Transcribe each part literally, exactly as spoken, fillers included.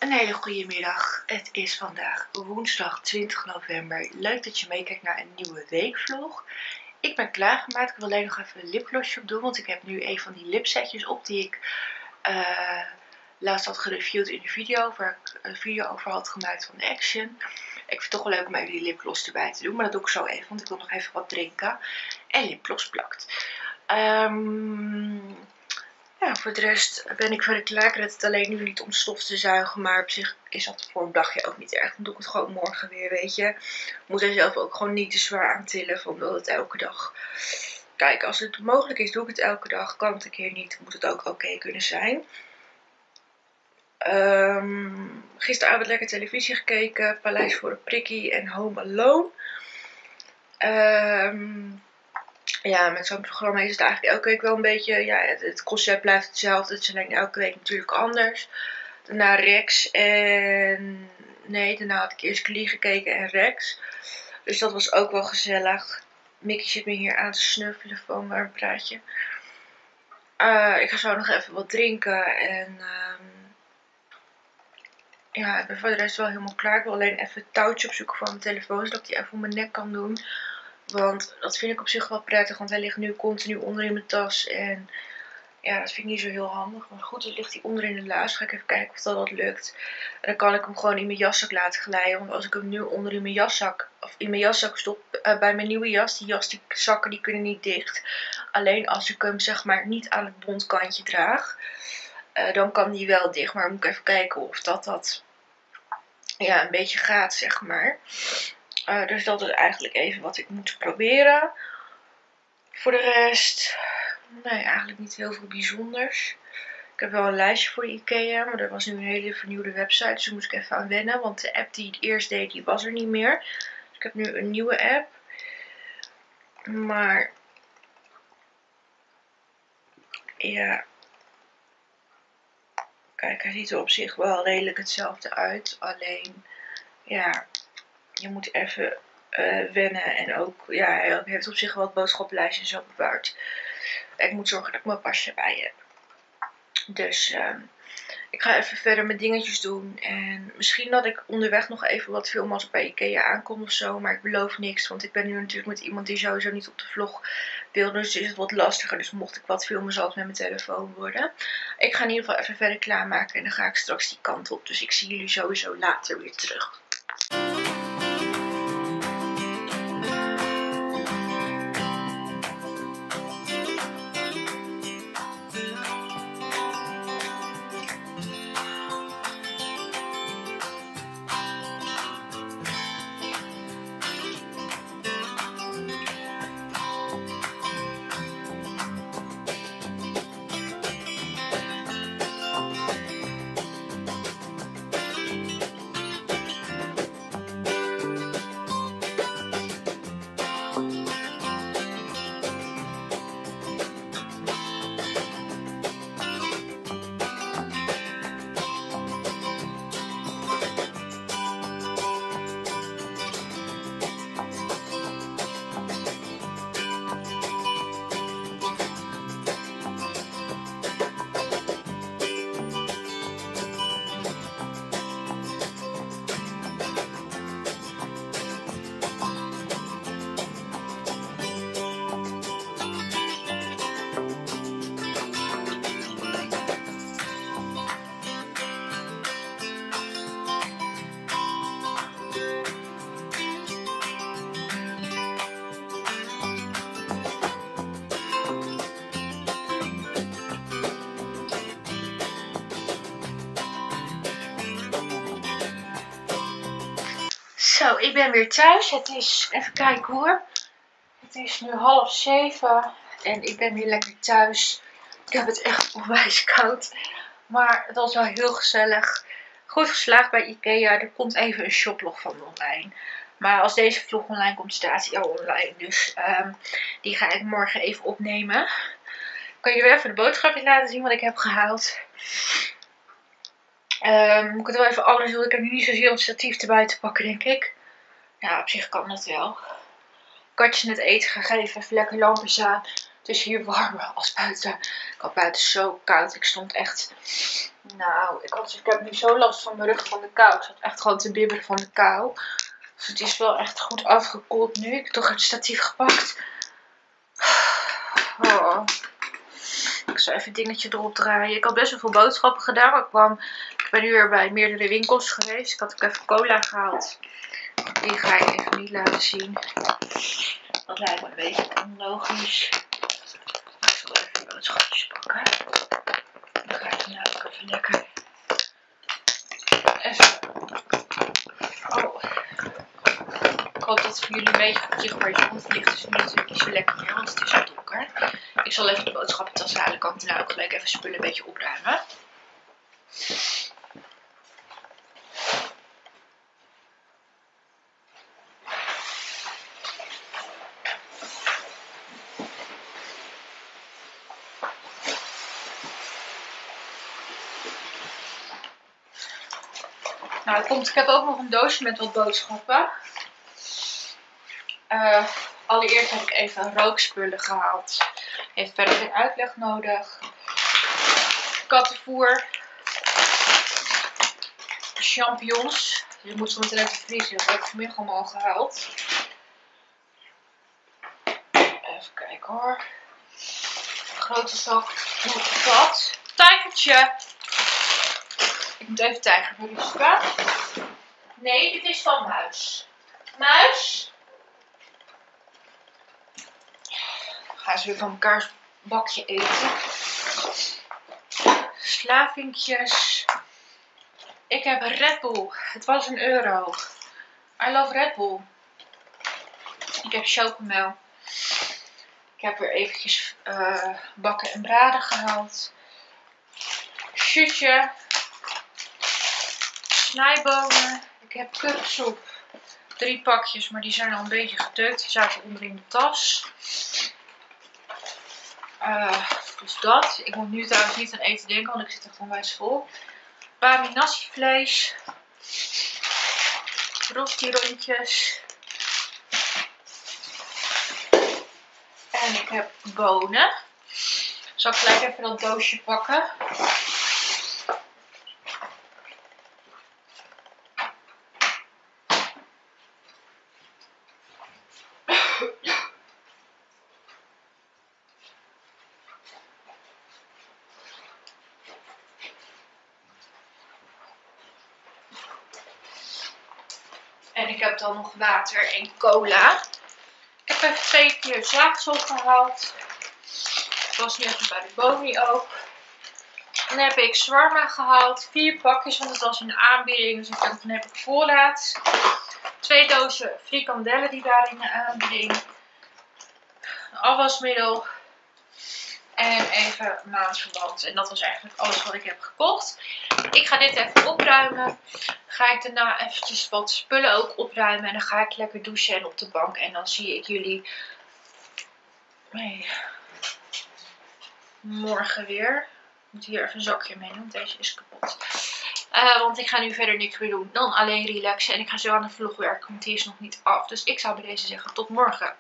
Een hele goede middag. Het is vandaag woensdag twintig november. Leuk dat je meekijkt naar een nieuwe weekvlog. Ik ben klaargemaakt. Ik wil alleen nog even een lipglossje op doen. Want ik heb nu een van die lipsetjes op die ik uh, laatst had gereviewd in de video. Waar ik een video over had gemaakt van Action. Ik vind het toch wel leuk om even die lipgloss erbij te doen. Maar dat doe ik zo even. Want ik wil nog even wat drinken. En lipgloss plakt. Um, Ja, voor de rest ben ik verder klaar. Ik red het alleen nu niet om stof te zuigen. Maar op zich is dat voor een dagje ook niet erg. Dan doe ik het gewoon morgen weer, weet je. Ik moet er zelf ook gewoon niet te zwaar aan tillen. Omdat het elke dag... Kijk, als het mogelijk is, doe ik het elke dag. Kan het een keer niet, moet het ook oké okay kunnen zijn. Um, gisteravond lekker televisie gekeken. Paleis voor een prikkie en Home Alone. Um, Ja, met zo'n programma is het eigenlijk elke week wel een beetje, ja, het, het concept blijft hetzelfde. Het is alleen elke week natuurlijk anders. Daarna Rex en, nee, daarna had ik eerst Glee gekeken en Rex. Dus dat was ook wel gezellig. Mickey zit me hier aan te snuffelen voor maar een praatje. Uh, ik ga zo nog even wat drinken en um, ja, ik ben voor de rest wel helemaal klaar. Ik wil alleen even het touwtje opzoeken voor mijn telefoon, zodat ik die even om mijn nek kan doen. Want dat vind ik op zich wel prettig, want hij ligt nu continu onder in mijn tas. En ja, dat vind ik niet zo heel handig. Maar goed, dan ligt hij onder in de laars. Ga ik even kijken of dat, dat lukt. En dan kan ik hem gewoon in mijn jaszak laten glijden. Want als ik hem nu onder in mijn jaszak, of in mijn jaszak stop, uh, bij mijn nieuwe jas, die jas, die zakken, die kunnen niet dicht. Alleen als ik hem zeg maar niet aan het bontkantje draag, uh, dan kan die wel dicht. Maar dan moet ik even kijken of dat, dat ja, een beetje gaat, zeg maar. Uh, dus dat is eigenlijk even wat ik moet proberen. Voor de rest, nee, eigenlijk niet heel veel bijzonders. Ik heb wel een lijstje voor de IKEA, maar dat was nu een hele vernieuwde website. Dus daar moest ik even aan wennen, want de app die het eerst deed, die was er niet meer. Dus ik heb nu een nieuwe app. Maar, ja, kijk, hij ziet er op zich wel redelijk hetzelfde uit. Alleen, ja, je moet even... Uh, wennen en ook, ja, hij heeft op zich wel het boodschappenlijstje en zo bewaard. Ik moet zorgen dat ik mijn pasje bij heb. Dus uh, ik ga even verder mijn dingetjes doen. En misschien dat ik onderweg nog even wat film als ik bij IKEA aankom of zo. Maar ik beloof niks, want ik ben nu natuurlijk met iemand die sowieso niet op de vlog wil. Dus is het wat lastiger. Dus mocht ik wat filmen zal het met mijn telefoon worden. Ik ga in ieder geval even verder klaarmaken en dan ga ik straks die kant op. Dus ik zie jullie sowieso later weer terug. Zo, ik ben weer thuis. Het is, even kijken hoor. Het is nu half zeven en ik ben weer lekker thuis. Ik heb het echt onwijs koud. Maar het was wel heel gezellig. Goed geslaagd bij IKEA. Er komt even een shoplog van online. Maar als deze vlog online komt, staat hij al online. Dus um, die ga ik morgen even opnemen. Ik kan je weer even de boodschapjes laten zien wat ik heb gehaald. Um, moet ik het wel even anders doen. Ik heb nu niet zozeer een statief erbij te pakken, denk ik. Ja, op zich kan dat wel. Ik had je net eten gegeven. Even lekker lampjes aan. Het is hier warmer als buiten. Ik had buiten zo koud. Ik stond echt... Nou, ik, had, ik heb nu zo last van mijn rug van de kou. Ik zat echt gewoon te bibberen van de kou. Dus het is wel echt goed afgekoeld nu. Ik heb toch het statief gepakt. Oh. Ik zal even het dingetje erop draaien. Ik had best wel veel boodschappen gedaan. Ik, kwam, ik ben nu weer bij meerdere winkels geweest. Ik had ook even cola gehaald. Die ga ik even niet laten zien. Dat lijkt me een beetje onlogisch. Ik zal even die boodschapjes pakken. Dan ga ik daarna ook even lekker. Even. Oh. Ik hoop dat het voor jullie een beetje goed zichtbaar is. Want het licht is nu natuurlijk niet zo lekker meer, want het is zo donker. Ik zal even de boodschappentas halen. Kan ik daarna ook gelijk even spullen een beetje opruimen. Nou, komt, ik heb ook nog een doosje met wat boodschappen. Uh, allereerst heb ik even rookspullen gehaald. Heeft verder geen uitleg nodig. Kattenvoer. Champignons. Dus ik moet zo meteen even vriezen. Dat heb ik vanmiddag allemaal gehaald. Even kijken hoor. Grote zak. Vat. Tijgertje. Ik moet even tijger verliezen. Nee, dit is van Muis. Muis. Gaan ze weer van elkaars bakje eten. Slavinkjes. Ik heb Red Bull. Het was een euro. I love Red Bull. Ik heb chocomel. Ik heb weer eventjes uh, bakken en braden gehaald. Shootje. Snijbonen. Ik heb kurksoep. Drie pakjes, maar die zijn al een beetje gedeukt. Die zaten onder in de tas. Uh, dus dat. Ik moet nu trouwens niet aan eten denken, want ik zit echt onwijs vol. Bami nasi vlees. Rosti rondjes. En ik heb bonen. Zal ik gelijk even dat doosje pakken. En ik heb dan nog water en cola. Ik heb even twee keer zaagsel gehaald. Ik was nu even bij de Boni ook. Dan heb ik shawarma gehaald. Vier pakjes, want het was in de aanbieding. Dus ik dacht, dan heb ik voorraad. Twee dozen frikandellen die waren in de aanbieding. Een afwasmiddel. En even maandverband. En dat was eigenlijk alles wat ik heb gekocht. Ik ga dit even opruimen. Ga ik daarna eventjes wat spullen ook opruimen. En dan ga ik lekker douchen en op de bank. En dan zie ik jullie nee. morgen weer. Ik moet hier even een zakje mee doen, want deze is kapot. Uh, want ik ga nu verder niks meer doen dan alleen relaxen. En ik ga zo aan de vlog werken, want die is nog niet af. Dus ik zou bij deze zeggen tot morgen.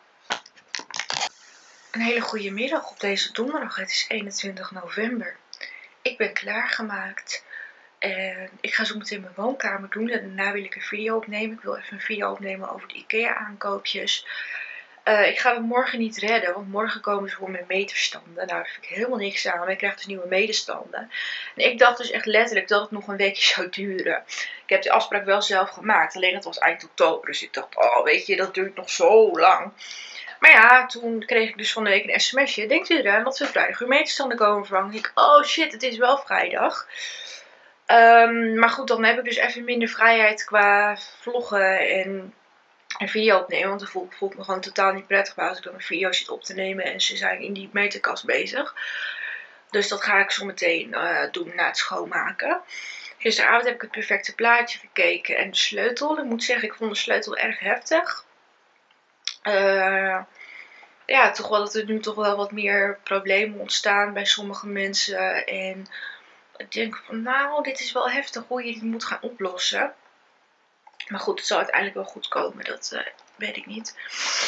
Een hele goede middag op deze donderdag. Het is eenentwintig november. Ik ben klaargemaakt. En ik ga zo meteen mijn woonkamer doen. En daarna wil ik een video opnemen. Ik wil even een video opnemen over de IKEA aankoopjes. Uh, ik ga het morgen niet redden. Want morgen komen ze voor mijn meterstanden. Nou, daar heb ik helemaal niks aan. Maar ik krijg dus nieuwe meterstanden. En ik dacht dus echt letterlijk dat het nog een weekje zou duren. Ik heb die afspraak wel zelf gemaakt. Alleen het was eind oktober. Dus ik dacht, oh weet je, dat duurt nog zo lang. Maar ja, toen kreeg ik dus van de week een sms'je. Denkt u eraan dat we vrijdag uw meterstanden komen vervangen? Ik, oh shit, het is wel vrijdag. Um, maar goed, dan heb ik dus even minder vrijheid qua vloggen en een video opnemen. Want dan voel, voel ik me gewoon totaal niet prettig bij als ik dan een video zit op te nemen en ze zijn in die meterkast bezig. Dus dat ga ik zo meteen uh, doen na het schoonmaken. Gisteravond heb ik het perfecte plaatje gekeken en de sleutel. Ik moet zeggen, ik vond de sleutel erg heftig. Uh, ja, toch wel dat er nu toch wel wat meer problemen ontstaan bij sommige mensen. En ik denk van, nou, dit is wel heftig hoe je dit moet gaan oplossen. Maar goed, het zal uiteindelijk wel goed komen, dat uh, weet ik niet.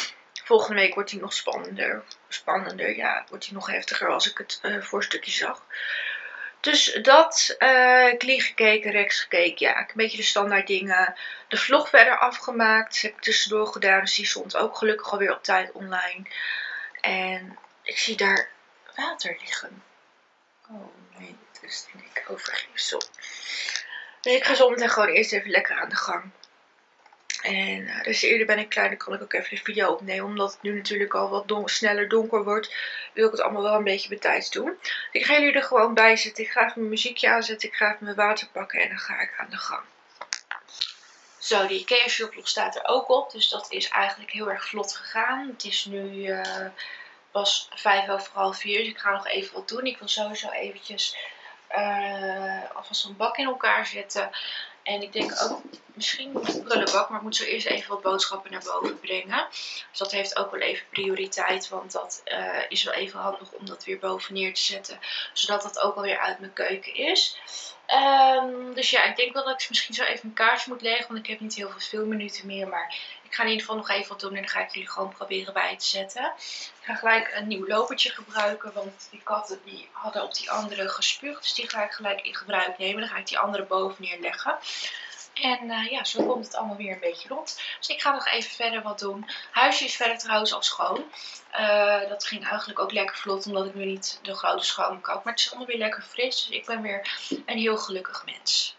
Volgende week wordt hij nog spannender. Spannender, ja, wordt hij nog heftiger als ik het uh, voorstukje zag. Dus dat, uh, Glee gekeken, Rex gekeken, ja, een beetje de standaard dingen. De vlog verder afgemaakt, dat heb ik tussendoor gedaan, dus die stond ook gelukkig alweer op tijd online. En ik zie daar water liggen. Oh nee, dat is denk ik overgifsel. Dus ik ga zo meteen gewoon eerst even lekker aan de gang. En uh, dus eerder ben ik klaar, dan kan ik ook even de video opnemen. Omdat het nu natuurlijk al wat don sneller donker wordt, wil ik het allemaal wel een beetje betijds doen. Ik ga jullie er gewoon bij zetten. Ik ga even mijn muziekje aanzetten. Ik ga even mijn water pakken en dan ga ik aan de gang. Zo, die Ikea shoplog staat er ook op. Dus dat is eigenlijk heel erg vlot gegaan. Het is nu uh, pas vijf over half vier. Dus ik ga nog even wat doen. Ik wil sowieso eventjes uh, alvast een bak in elkaar zetten. En ik denk ook misschien een prullenbak, maar ik moet zo eerst even wat boodschappen naar boven brengen. Dus dat heeft ook wel even prioriteit, want dat uh, is wel even handig om dat weer boven neer te zetten. Zodat dat ook alweer uit mijn keuken is. Um, dus ja, ik denk wel dat ik misschien zo even een kaartje moet leggen, want ik heb niet heel veel filmminuten meer. Maar ik ga in ieder geval nog even wat doen en dan ga ik jullie gewoon proberen bij te zetten. Ik ga gelijk een nieuw lopertje gebruiken, want die katten die hadden op die andere gespuugd. Dus die ga ik gelijk in gebruik nemen. Dan ga ik die andere boven neerleggen. En uh, ja, zo komt het allemaal weer een beetje rond. Dus ik ga nog even verder wat doen. Huisje is verder trouwens al schoon. Uh, dat ging eigenlijk ook lekker vlot, omdat ik nu niet de grote schoonmaak had. Maar het is allemaal weer lekker fris. Dus ik ben weer een heel gelukkig mens.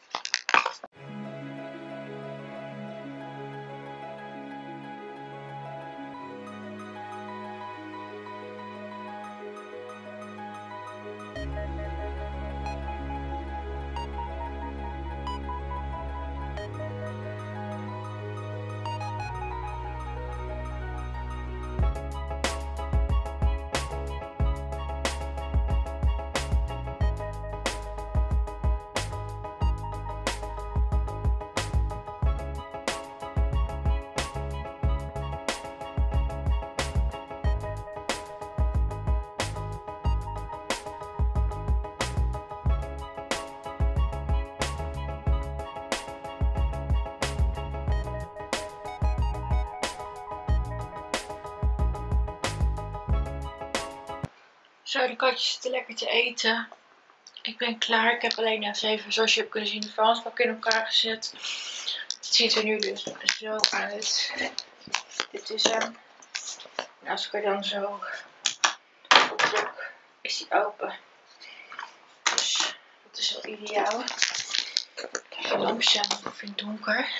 Zo, de katjes zitten lekker te eten. Ik ben klaar. Ik heb alleen even, zoals je hebt kunnen zien, de vuilnisbak in elkaar gezet. Het ziet er nu dus zo uit. Dit is hem. En als ik er dan zo op druk, is die open. Dus dat is wel ideaal. Even lampje aan, of in het donker.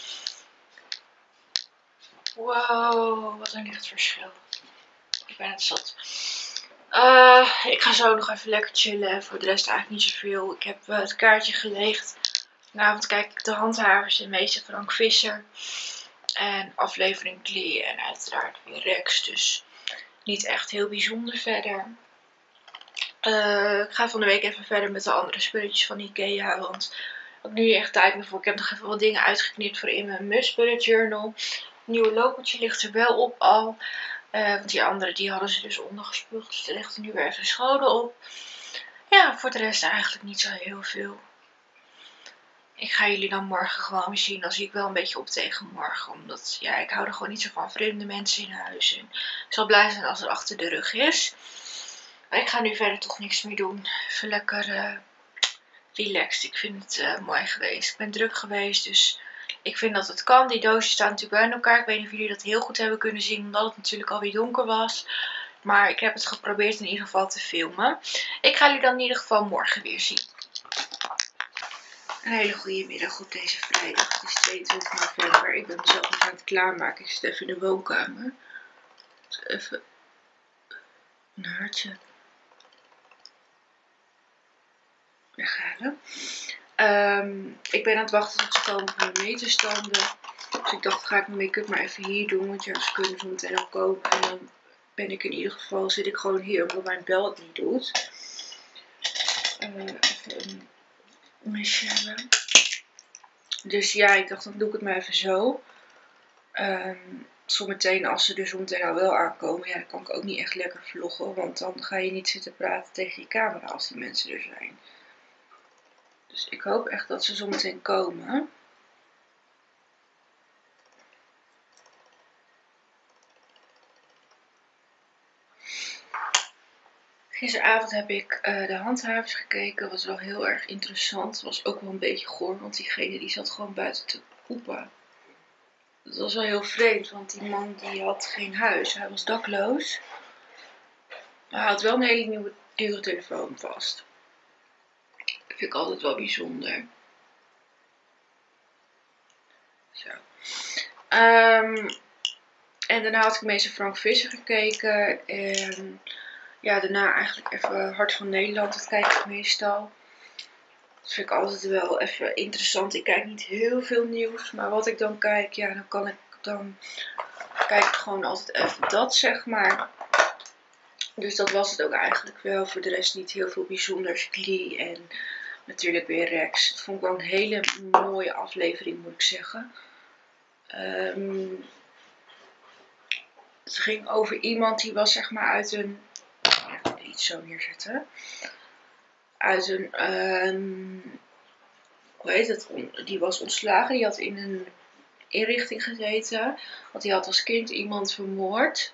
Wow, wat een lichtverschil. Ik ben het zat. Uh, ik ga zo nog even lekker chillen. Voor de rest eigenlijk niet zoveel. Ik heb uh, het kaartje gelegd. Vanavond kijk ik de Handhavers en meester Frank Visser. En aflevering Glee en uiteraard weer Rex. Dus niet echt heel bijzonder verder. Uh, ik ga van de week even verder met de andere spulletjes van Ikea. Want ik heb nu echt tijd meer voor. Ik heb nog even wat dingen uitgeknipt voor in mijn Muspullet Journal. Het nieuwe lopertje ligt er wel op al. Uh, want die andere die hadden ze dus ondergespuugd. Dus er ligt er nu weer even scholen op. Ja, voor de rest eigenlijk niet zo heel veel. Ik ga jullie dan morgen gewoon weer zien. Dan zie ik wel een beetje op tegen morgen. Omdat ja, ik hou er gewoon niet zo van vreemde mensen in huis. En ik zal blij zijn als het achter de rug is. Maar ik ga nu verder toch niks meer doen. Even lekker uh, relaxed. Ik vind het uh, mooi geweest. Ik ben druk geweest, dus ik vind dat het kan. Die doosjes staan natuurlijk bij elkaar. Ik weet niet of jullie dat heel goed hebben kunnen zien, omdat het natuurlijk alweer donker was. Maar ik heb het geprobeerd in ieder geval te filmen. Ik ga jullie dan in ieder geval morgen weer zien. Een hele goede middag op deze vrijdag. Het is tweeëntwintig november. Ik ben mezelf nog aan het klaarmaken. Ik zit even in de woonkamer. Dus even een hartje weghalen. Um, ik ben aan het wachten tot ze komen voor de meterstanden. Dus ik dacht, ga ik mijn make-up maar even hier doen. Want ja, ze kunnen zo meteen al komen. En dan ben ik in ieder geval, zit ik gewoon hier, omdat mijn bel het niet doet. Uh, even een mesje hebben. Dus ja, ik dacht, dan doe ik het maar even zo. Um, zometeen, als ze er zometeen al wel aankomen, ja, dan kan ik ook niet echt lekker vloggen. Want dan ga je niet zitten praten tegen je camera als die mensen er zijn. Dus ik hoop echt dat ze zometeen komen. Gisteravond heb ik uh, de handhavers gekeken. Dat was wel heel erg interessant. Het was ook wel een beetje goor, want diegene die zat gewoon buiten te poepen. Dat was wel heel vreemd, want die man die had geen huis. Hij was dakloos. Maar hij had wel een hele nieuwe dure telefoon vast. Dat vind ik altijd wel bijzonder. Zo. Um, en daarna had ik meestal Frank Visser gekeken. En ja, daarna eigenlijk even Hart van Nederland. Dat kijk ik meestal. Dat vind ik altijd wel even interessant. Ik kijk niet heel veel nieuws. Maar wat ik dan kijk, ja, dan kan ik dan kijk ik gewoon altijd even dat, zeg maar. Dus dat was het ook eigenlijk wel. Voor de rest niet heel veel bijzonders. Glee en natuurlijk weer Rex. Dat vond ik wel een hele mooie aflevering, moet ik zeggen. Um, het ging over iemand die was, zeg maar, uit een... Ja, ik ga iets zo neerzetten. Uit een... Um, hoe heet het? Die was ontslagen. Die had in een inrichting gezeten. Want die had als kind iemand vermoord.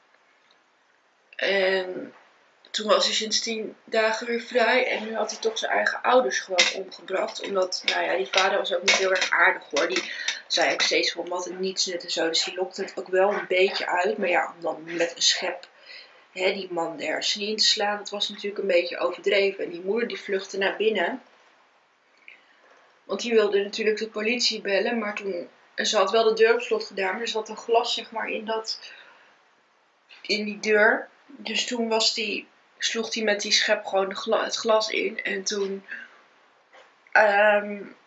En toen was hij sinds tien dagen weer vrij. En nu had hij toch zijn eigen ouders gewoon omgebracht. Omdat, nou ja, die vader was ook niet heel erg aardig hoor. Die zei ook steeds van wat en niets net en zo. Dus die lokte het ook wel een beetje uit. Maar ja, om dan met een schep hè, die man de hersenen in te slaan. Dat was natuurlijk een beetje overdreven. En die moeder die vluchtte naar binnen. Want die wilde natuurlijk de politie bellen. Maar toen, en ze had wel de deur op slot gedaan. Maar er zat een glas, zeg maar, in, dat, in die deur. Dus toen was die, sloeg hij met die schep gewoon de gla, het glas in. En toen um,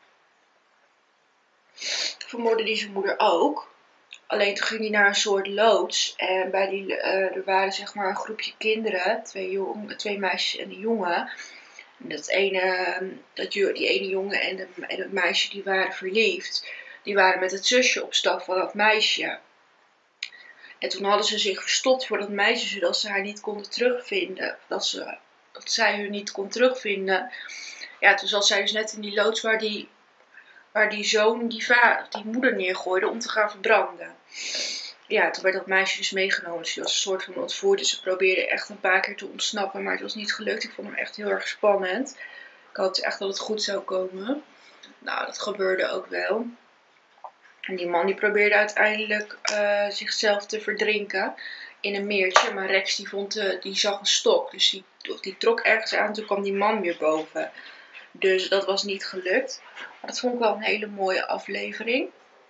vermoordde hij zijn moeder ook. Alleen toen ging hij naar een soort loods. En bij die, uh, er waren, zeg maar, een groepje kinderen. Twee, jong, twee meisjes en een jongen. En dat ene, dat, die ene jongen en, de, en het meisje die waren verliefd. Die waren met het zusje op stap van dat meisje. En toen hadden ze zich verstopt voor dat meisje, zodat ze haar niet konden terugvinden. Dat, ze, dat zij hun niet kon terugvinden. Ja, toen zat zij dus net in die loods waar die, waar die zoon die, va die moeder neergooide om te gaan verbranden. Ja, toen werd dat meisje dus meegenomen. Dus die was een soort van ontvoerd. Ze probeerde echt een paar keer te ontsnappen, maar het was niet gelukt. Ik vond hem echt heel erg spannend. Ik hoopte echt dat het goed zou komen. Nou, dat gebeurde ook wel. En die man die probeerde uiteindelijk uh, zichzelf te verdrinken in een meertje. Maar Rex die, vond, uh, die zag een stok. Dus die, die trok ergens aan. Toen kwam die man weer boven. Dus dat was niet gelukt. Maar dat vond ik wel een hele mooie aflevering.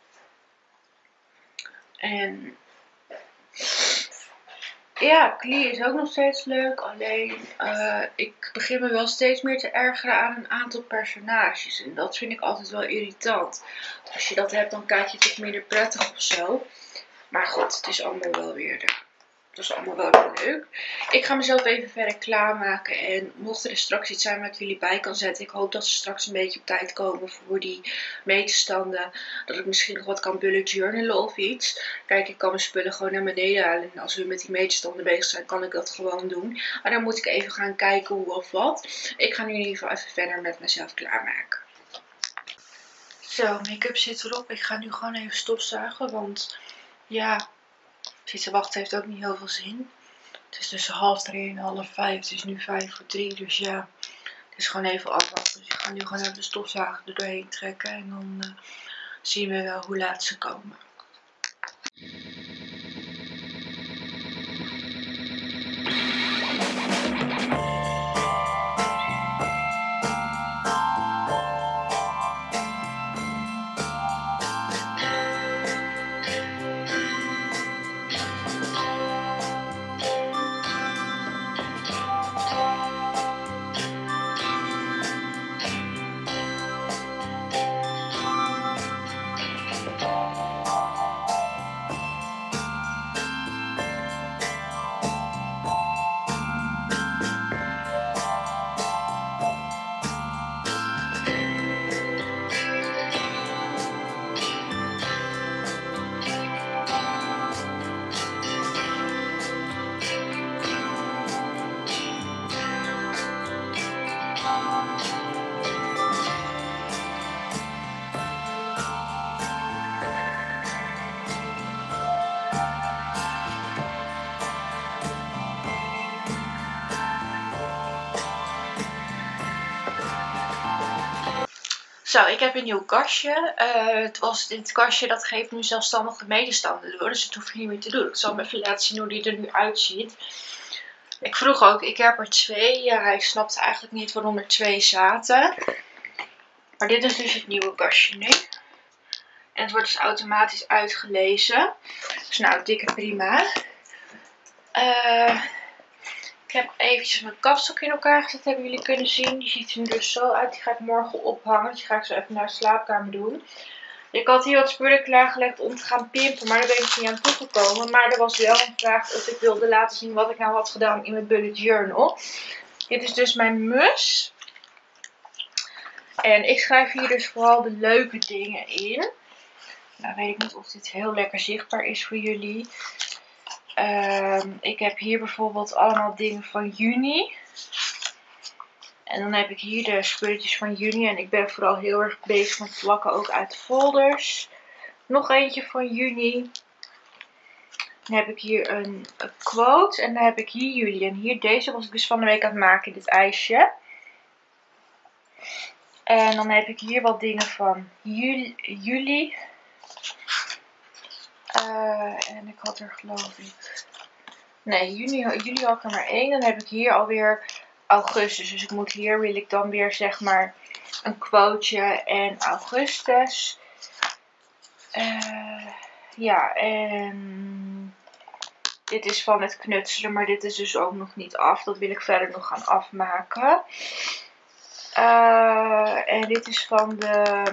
En ja, Glee is ook nog steeds leuk. Alleen uh, ik begin me wel steeds meer te ergeren aan een aantal personages. En dat vind ik altijd wel irritant. Als je dat hebt, dan kijk je toch minder prettig of zo. Maar goed, het is allemaal wel weer de... Dat is allemaal wel weer leuk. Ik ga mezelf even verder klaarmaken. En mocht er straks iets zijn waar ik jullie bij kan zetten. Ik hoop dat ze straks een beetje op tijd komen voor die meetstanden. Dat ik misschien nog wat kan bullet journalen of iets. Kijk, ik kan mijn spullen gewoon naar beneden halen. En als we met die meetstanden bezig zijn, kan ik dat gewoon doen. Maar dan moet ik even gaan kijken hoe of wat. Ik ga nu in ieder geval even verder met mezelf klaarmaken. Zo, make-up zit erop. Ik ga nu gewoon even stofzuigen. Want ja... Zitten wachten heeft ook niet heel veel zin. Het is tussen half drie en half vijf. Het is nu vijf voor drie. Dus ja, het is gewoon even afwachten. Dus ik ga nu gewoon even de stofzuiger er doorheen trekken. En dan uh, zien we wel hoe laat ze komen. Zo, ik heb een nieuw kastje. Uh, het was dit kastje, dat geeft nu zelfstandig de medestanden door. Dus dat hoef je niet meer te doen. Ik zal hem even laten zien hoe die er nu uitziet. Ik vroeg ook, ik heb er twee. Ja, hij snapte eigenlijk niet waarom er twee zaten. Maar dit is dus het nieuwe kastje nu. En het wordt dus automatisch uitgelezen. Dus nou, dikke prima. Uh, ik heb eventjes mijn kapstok in elkaar gezet, hebben jullie kunnen zien. Die ziet er nu dus zo uit. Die ga ik morgen ophangen. Die ga ik zo even naar de slaapkamer doen. Ik had hier wat spullen klaargelegd om te gaan pimpen, maar daar ben ik niet aan toegekomen. Maar er was wel een vraag of ik wilde laten zien wat ik nou had gedaan in mijn bullet journal. Dit is dus mijn mus. En ik schrijf hier dus vooral de leuke dingen in. Nou weet ik niet of dit heel lekker zichtbaar is voor jullie. Um, ik heb hier bijvoorbeeld allemaal dingen van juni. En dan heb ik hier de spulletjes van juni. En ik ben vooral heel erg bezig met plakken ook uit de folders. Nog eentje van juni. Dan heb ik hier een, een quote. En dan heb ik hier juli. En hier deze was ik dus van de week aan het maken, dit ijsje. En dan heb ik hier wat dingen van juli. juli. Uh, en ik had er geloof ik... Nee, juni, juli had ik er maar één. Dan heb ik hier alweer augustus. Dus ik moet hier, wil ik dan weer zeg maar een quoteje en augustus. Uh, ja, en dit is van het knutselen. Maar dit is dus ook nog niet af. Dat wil ik verder nog gaan afmaken. Uh, en dit is van de...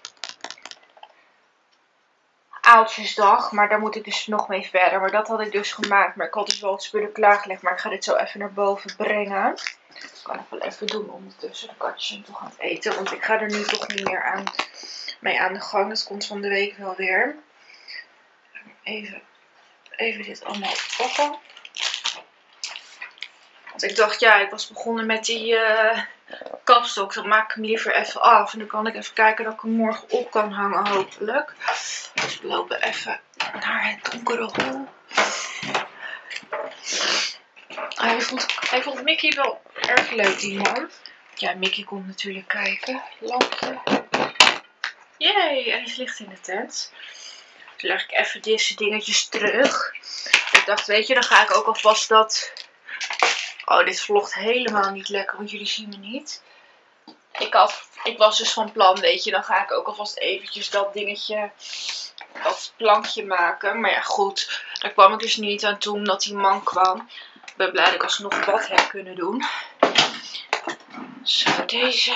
Aaltjesdag, maar daar moet ik dus nog mee verder. Maar dat had ik dus gemaakt. Maar ik had dus wel wat spullen klaargelegd. Maar ik ga dit zo even naar boven brengen. Dat kan ik wel even doen ondertussen. De katjes zijn toch aan het eten. Want ik ga er nu toch niet meer aan, mee aan de gang. Dat komt van de week wel weer. Even, even dit allemaal oppakken. Want ik dacht, ja, ik was begonnen met die uh, kapstok. Dan maak ik hem liever even af. En dan kan ik even kijken dat ik hem morgen op kan hangen, hopelijk. Dus we lopen even naar het donkere hol. Hij vond, hij vond Mickey wel erg leuk, die man. Ja, Mickey komt natuurlijk kijken. Lampje. Yay, er is licht in de tent. Dus leg ik even deze dingetjes terug. Ik dacht, weet je, dan ga ik ook alvast dat... Oh, dit vlogt helemaal niet lekker, want jullie zien me niet. Ik, had, ik was dus van plan, weet je, dan ga ik ook alvast eventjes dat dingetje, dat plankje maken. Maar ja, goed, daar kwam ik dus niet aan toe, omdat die man kwam. Ik ben blij dat ik alsnog wat heb kunnen doen. Zo, deze.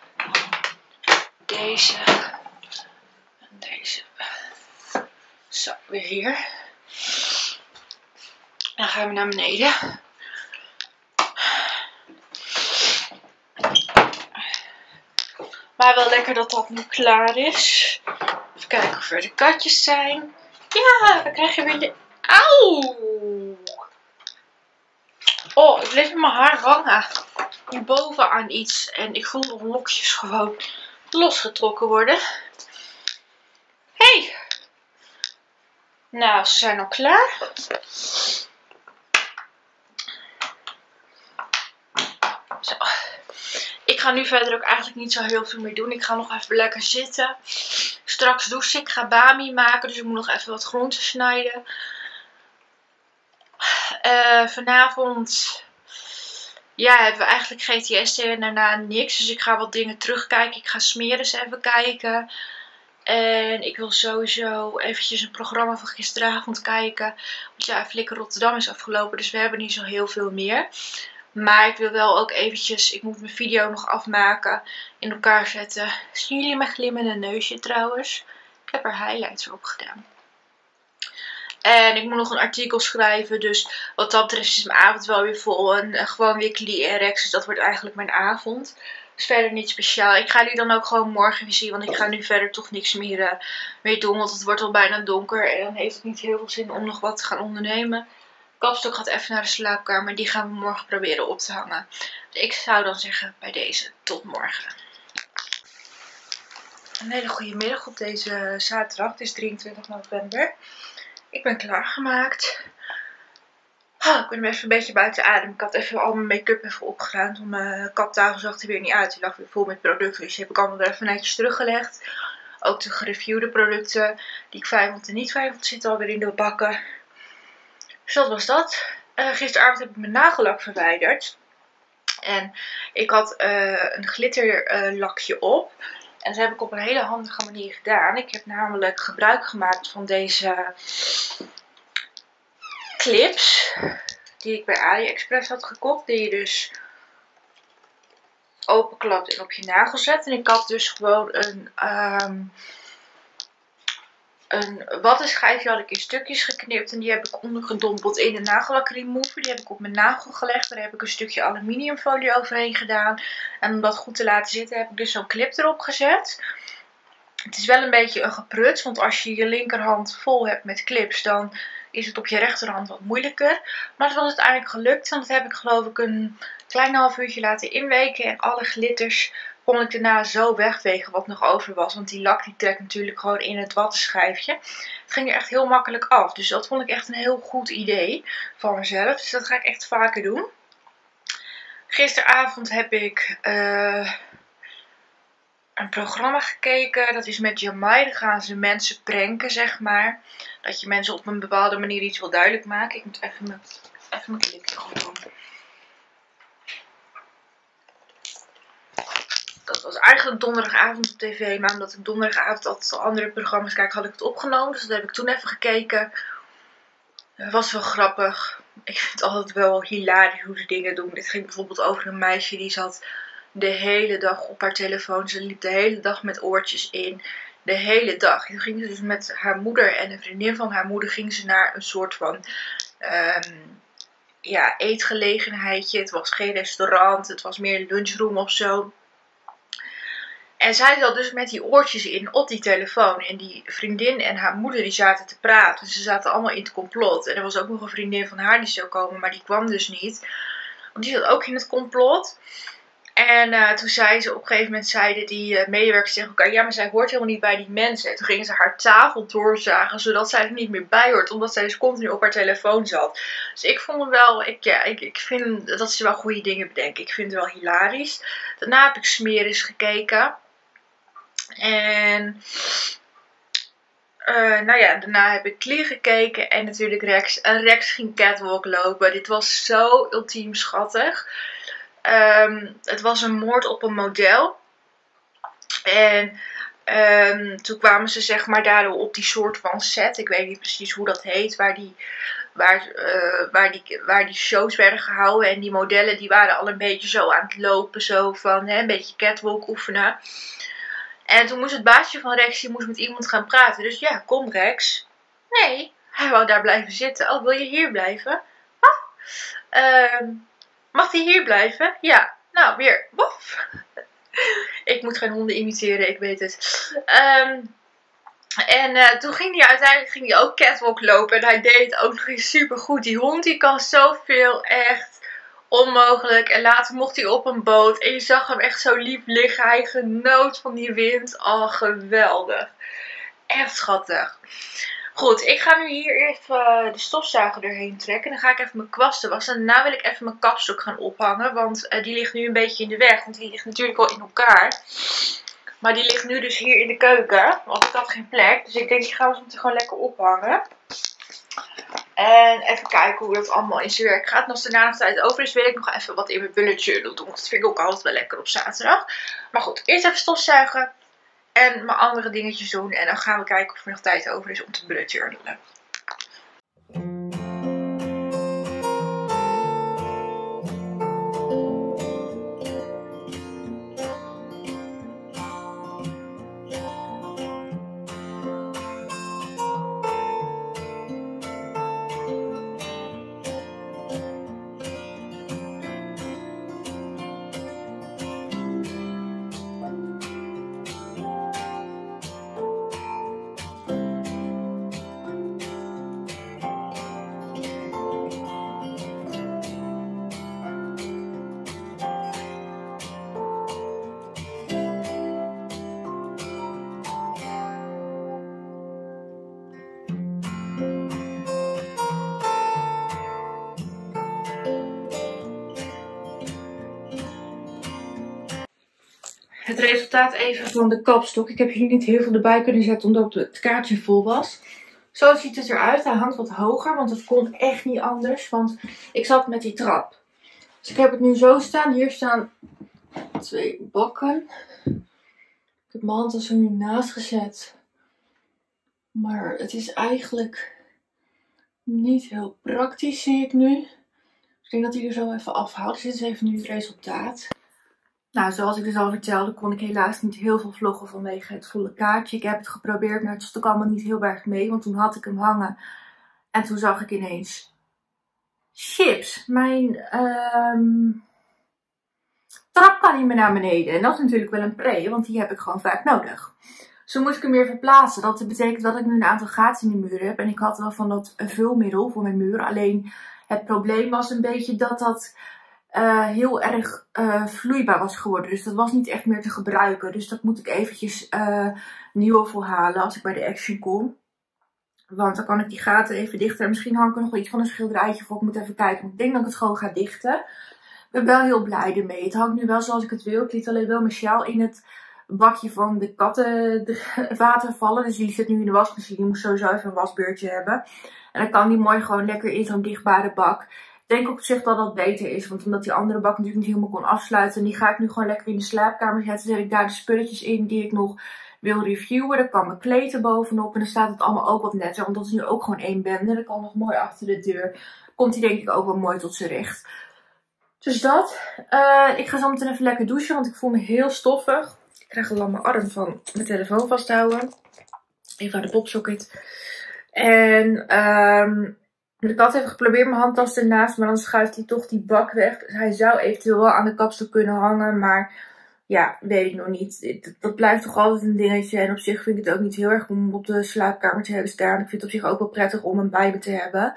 Deze. En deze. Zo, weer hier. Dan gaan we naar beneden. Maar wel lekker dat dat nu klaar is. Even kijken of er de katjes zijn. Ja, dan krijg je weer de... Auw! Oh, ik bleef in mijn haar hangen. Hierboven aan iets. En ik voel de lokjes gewoon losgetrokken worden. Hey! Nou, ze zijn al klaar. Zo. Ik ga nu verder ook eigenlijk niet zo heel veel meer doen. Ik ga nog even lekker zitten. Straks douchen. Ik ga bami maken. Dus ik moet nog even wat groenten snijden. Uh, vanavond ja, hebben we eigenlijk G T S en daarna niks. Dus ik ga wat dingen terugkijken. Ik ga smeren eens even kijken. En ik wil sowieso eventjes een programma van gisteravond kijken. Want ja, Flikker Rotterdam is afgelopen. Dus we hebben niet zo heel veel meer. Maar ik wil wel ook eventjes, ik moet mijn video nog afmaken, in elkaar zetten. Zien jullie mijn glimmende neusje trouwens? Ik heb er highlights erop gedaan. En ik moet nog een artikel schrijven, dus wat dat betreft is mijn avond wel weer vol. En uh, gewoon weer Klee en Rex, dus dat wordt eigenlijk mijn avond. Dus verder niet speciaal. Ik ga jullie dan ook gewoon morgen weer zien, want ik ga nu verder toch niks meer, uh, meer doen. Want het wordt al bijna donker en dan heeft het niet heel veel zin om nog wat te gaan ondernemen. Kapstok gaat even naar de slaapkamer. Die gaan we morgen proberen op te hangen. Dus ik zou dan zeggen bij deze tot morgen. Een hele goede middag op deze zaterdag. Het is drieëntwintig november. Ik ben klaargemaakt. Oh, ik ben even een beetje buiten adem. Ik had even al mijn make-up even opgedaan. Want mijn kaptafel zag er weer niet uit. Die lag weer vol met producten. Dus die heb ik allemaal weer even netjes teruggelegd. Ook de gereviewde producten die ik fijn vond en niet fijn vond zitten alweer in de bakken. Dus dat was dat. Uh, gisteravond heb ik mijn nagellak verwijderd. En ik had uh, een glitterlakje uh, op. En dat heb ik op een hele handige manier gedaan. Ik heb namelijk gebruik gemaakt van deze clips. Die ik bij AliExpress had gekocht. Die je dus openklapt en op je nagel zet. En ik had dus gewoon een... Um, Een wattenschijfje had ik in stukjes geknipt en die heb ik ondergedompeld in de nagellak remover. Die heb ik op mijn nagel gelegd. Daar heb ik een stukje aluminiumfolie overheen gedaan. En om dat goed te laten zitten heb ik dus zo'n clip erop gezet. Het is wel een beetje een gepruts, want als je je linkerhand vol hebt met clips, dan is het op je rechterhand wat moeilijker. Maar het was uiteindelijk gelukt, want dat heb ik geloof ik een klein half uurtje laten inweken. En alle glitters kon ik daarna zo wegvegen wat nog over was. Want die lak die trekt natuurlijk gewoon in het wattenschijfje. Het ging er echt heel makkelijk af. Dus dat vond ik echt een heel goed idee van mezelf. Dus dat ga ik echt vaker doen. Gisteravond heb ik uh, een programma gekeken. Dat is met Jamai. Dan gaan ze mensen pranken, zeg maar. Dat je mensen op een bepaalde manier iets wil duidelijk maken. Ik moet even mijn, even mijn clipje goed doen. Dat was eigenlijk donderdagavond op tv, maar omdat ik donderdagavond altijd andere programma's kijk, had ik het opgenomen. Dus dat heb ik toen even gekeken. Het was wel grappig. Ik vind het altijd wel hilarisch hoe ze dingen doen. Dit ging bijvoorbeeld over een meisje die zat de hele dag op haar telefoon. Ze liep de hele dag met oortjes in. De hele dag. Toen ging ze dus met haar moeder en een vriendin van haar moeder ging ze naar een soort van um, ja, eetgelegenheidje. Het was geen restaurant, het was meer een lunchroom of zo. En zij zat dus met die oortjes in op die telefoon. En die vriendin en haar moeder die zaten te praten. Ze zaten allemaal in het complot. En er was ook nog een vriendin van haar die zou komen, maar die kwam dus niet. Want die zat ook in het complot. En uh, toen zei ze op een gegeven moment, zeiden die uh, medewerkers tegen elkaar, ja, maar zij hoort helemaal niet bij die mensen. En toen gingen ze haar tafel doorzagen, zodat zij er niet meer bij hoort. Omdat zij dus continu op haar telefoon zat. Dus ik vond hem wel, ik, ja, ik, ik vind dat ze wel goede dingen bedenken. Ik vind het wel hilarisch. Daarna heb ik Smeris gekeken. En uh, nou ja, daarna heb ik Klee gekeken en natuurlijk Rex. En Rex ging catwalk lopen. Dit was zo ultiem schattig. Um, het was een moord op een model. En um, toen kwamen ze zeg maar daardoor op die soort van set. Ik weet niet precies hoe dat heet. Waar die, waar, uh, waar die, waar die shows werden gehouden. En die modellen die waren al een beetje zo aan het lopen. Zo van hè, een beetje catwalk oefenen. En toen moest het baasje van Rex, die moest met iemand gaan praten. Dus ja, kom Rex. Nee, hij wou daar blijven zitten. Oh, wil je hier blijven? Ah, uh, mag hij hier blijven? Ja, nou weer. Wof. Ik moet geen honden imiteren, ik weet het. Um, en uh, toen ging hij uiteindelijk ging hij ook catwalk lopen. En hij deed het ook nog eens super goed. Die hond die kan zoveel, echt onmogelijk. En later mocht hij op een boot. En je zag hem echt zo lief liggen. Hij genoot van die wind. Oh, geweldig. Echt schattig. Goed, ik ga nu hier even de stofzuiger doorheen trekken. Dan ga ik even mijn kwasten wassen. En daarna wil ik even mijn kapstok gaan ophangen. Want uh, die ligt nu een beetje in de weg. Want die ligt natuurlijk wel in elkaar. Maar die ligt nu dus hier in de keuken. Want ik had geen plek. Dus ik denk, die gaan we zo meteen gewoon lekker ophangen. En even kijken hoe dat allemaal in zijn werk gaat. En als er daarna nog tijd over is, wil ik nog even wat in mijn bullet journal doen. Want dat vind ik ook altijd wel lekker op zaterdag. Maar goed, eerst even stofzuigen. En mijn andere dingetjes doen. En dan gaan we kijken of er nog tijd over is om te bullet journalen. Het resultaat even van de kapstok. Ik heb hier niet heel veel erbij kunnen zetten omdat het kaartje vol was. Zo ziet het eruit. Hij hangt wat hoger, want het kon echt niet anders. Want ik zat met die trap. Dus ik heb het nu zo staan. Hier staan twee bakken. Ik heb mijn hand er zo nu naast gezet. Maar het is eigenlijk niet heel praktisch, zie ik nu. Ik denk dat hij er zo even afhaalt. Dus dit is even nu het resultaat. Nou, zoals ik dus al vertelde, kon ik helaas niet heel veel vloggen vanwege het volle kaartje. Ik heb het geprobeerd, maar het stond ook allemaal niet heel erg mee. Want toen had ik hem hangen. En toen zag ik ineens... Chips! Mijn um, trap kan niet meer naar beneden. En dat is natuurlijk wel een pre, want die heb ik gewoon vaak nodig. Zo moest ik hem weer verplaatsen. Dat betekent dat ik nu een aantal gaten in de muur heb. En ik had wel van dat vulmiddel voor mijn muur. Alleen het probleem was een beetje dat dat... Uh, heel erg uh, vloeibaar was geworden. Dus dat was niet echt meer te gebruiken. Dus dat moet ik eventjes uh, nieuwe voor halen als ik bij de Action kom. Want dan kan ik die gaten even dichten. Misschien hang ik er nog wel iets van een schilderijtje voor. Ik moet even kijken. Want ik denk dat ik het gewoon ga dichten. Ik ben wel heel blij ermee. Het hangt nu wel zoals ik het wil. Ik liet alleen wel mijn sjaal in het bakje van de kattenwater vallen. Dus die zit nu in de wasmachine. Die moet sowieso even een wasbeurtje hebben. En dan kan die mooi gewoon lekker in zo'n dichtbare bak. Ik denk op zich dat dat beter is. Want omdat die andere bak natuurlijk niet helemaal kon afsluiten. En die ga ik nu gewoon lekker in de slaapkamer zetten. Zet ik daar de spulletjes in die ik nog wil reviewen. Dan kan mijn kleed er bovenop. En dan staat het allemaal ook wat netter. Want dat is nu ook gewoon één bende. Dat kan nog mooi achter de deur. Komt die denk ik ook wel mooi tot zijn recht. Dus dat. Uh, ik ga zo meteen even lekker douchen. Want ik voel me heel stoffig. Ik krijg al mijn arm van mijn telefoon vasthouden. Even aan de popsocket. En... Um, Ik had even geprobeerd mijn handtas ernaast, maar dan schuift hij toch die bak weg. Dus hij zou eventueel wel aan de kapstok kunnen hangen, maar ja, weet ik nog niet. Dat, dat blijft toch altijd een dingetje. En op zich vind ik het ook niet heel erg om hem op de slaapkamer te hebben staan. Ik vind het op zich ook wel prettig om hem bij me te hebben.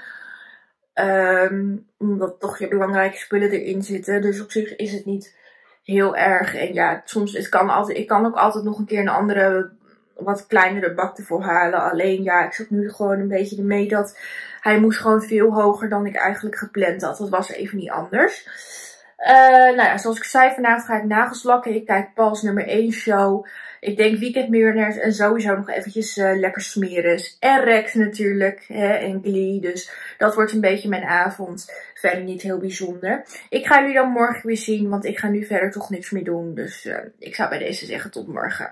Um, omdat toch je belangrijke spullen erin zitten. Dus op zich is het niet heel erg. En ja, soms het kan altijd, ik kan ook altijd nog een keer een andere... wat kleinere bak ervoor halen. Alleen ja, ik zat nu gewoon een beetje ermee dat hij moest gewoon veel hoger dan ik eigenlijk gepland had. Dat was even niet anders. Uh, nou ja, zoals ik zei, vanavond ga ik nagels lakken. Ik kijk Paul's nummer één show. Ik denk Weekend Millionaires en sowieso nog eventjes uh, lekker smeren. En Rex natuurlijk. Hè, en Glee. Dus dat wordt een beetje mijn avond. Verder niet heel bijzonder. Ik ga jullie dan morgen weer zien. Want ik ga nu verder toch niks meer doen. Dus uh, ik zou bij deze zeggen tot morgen.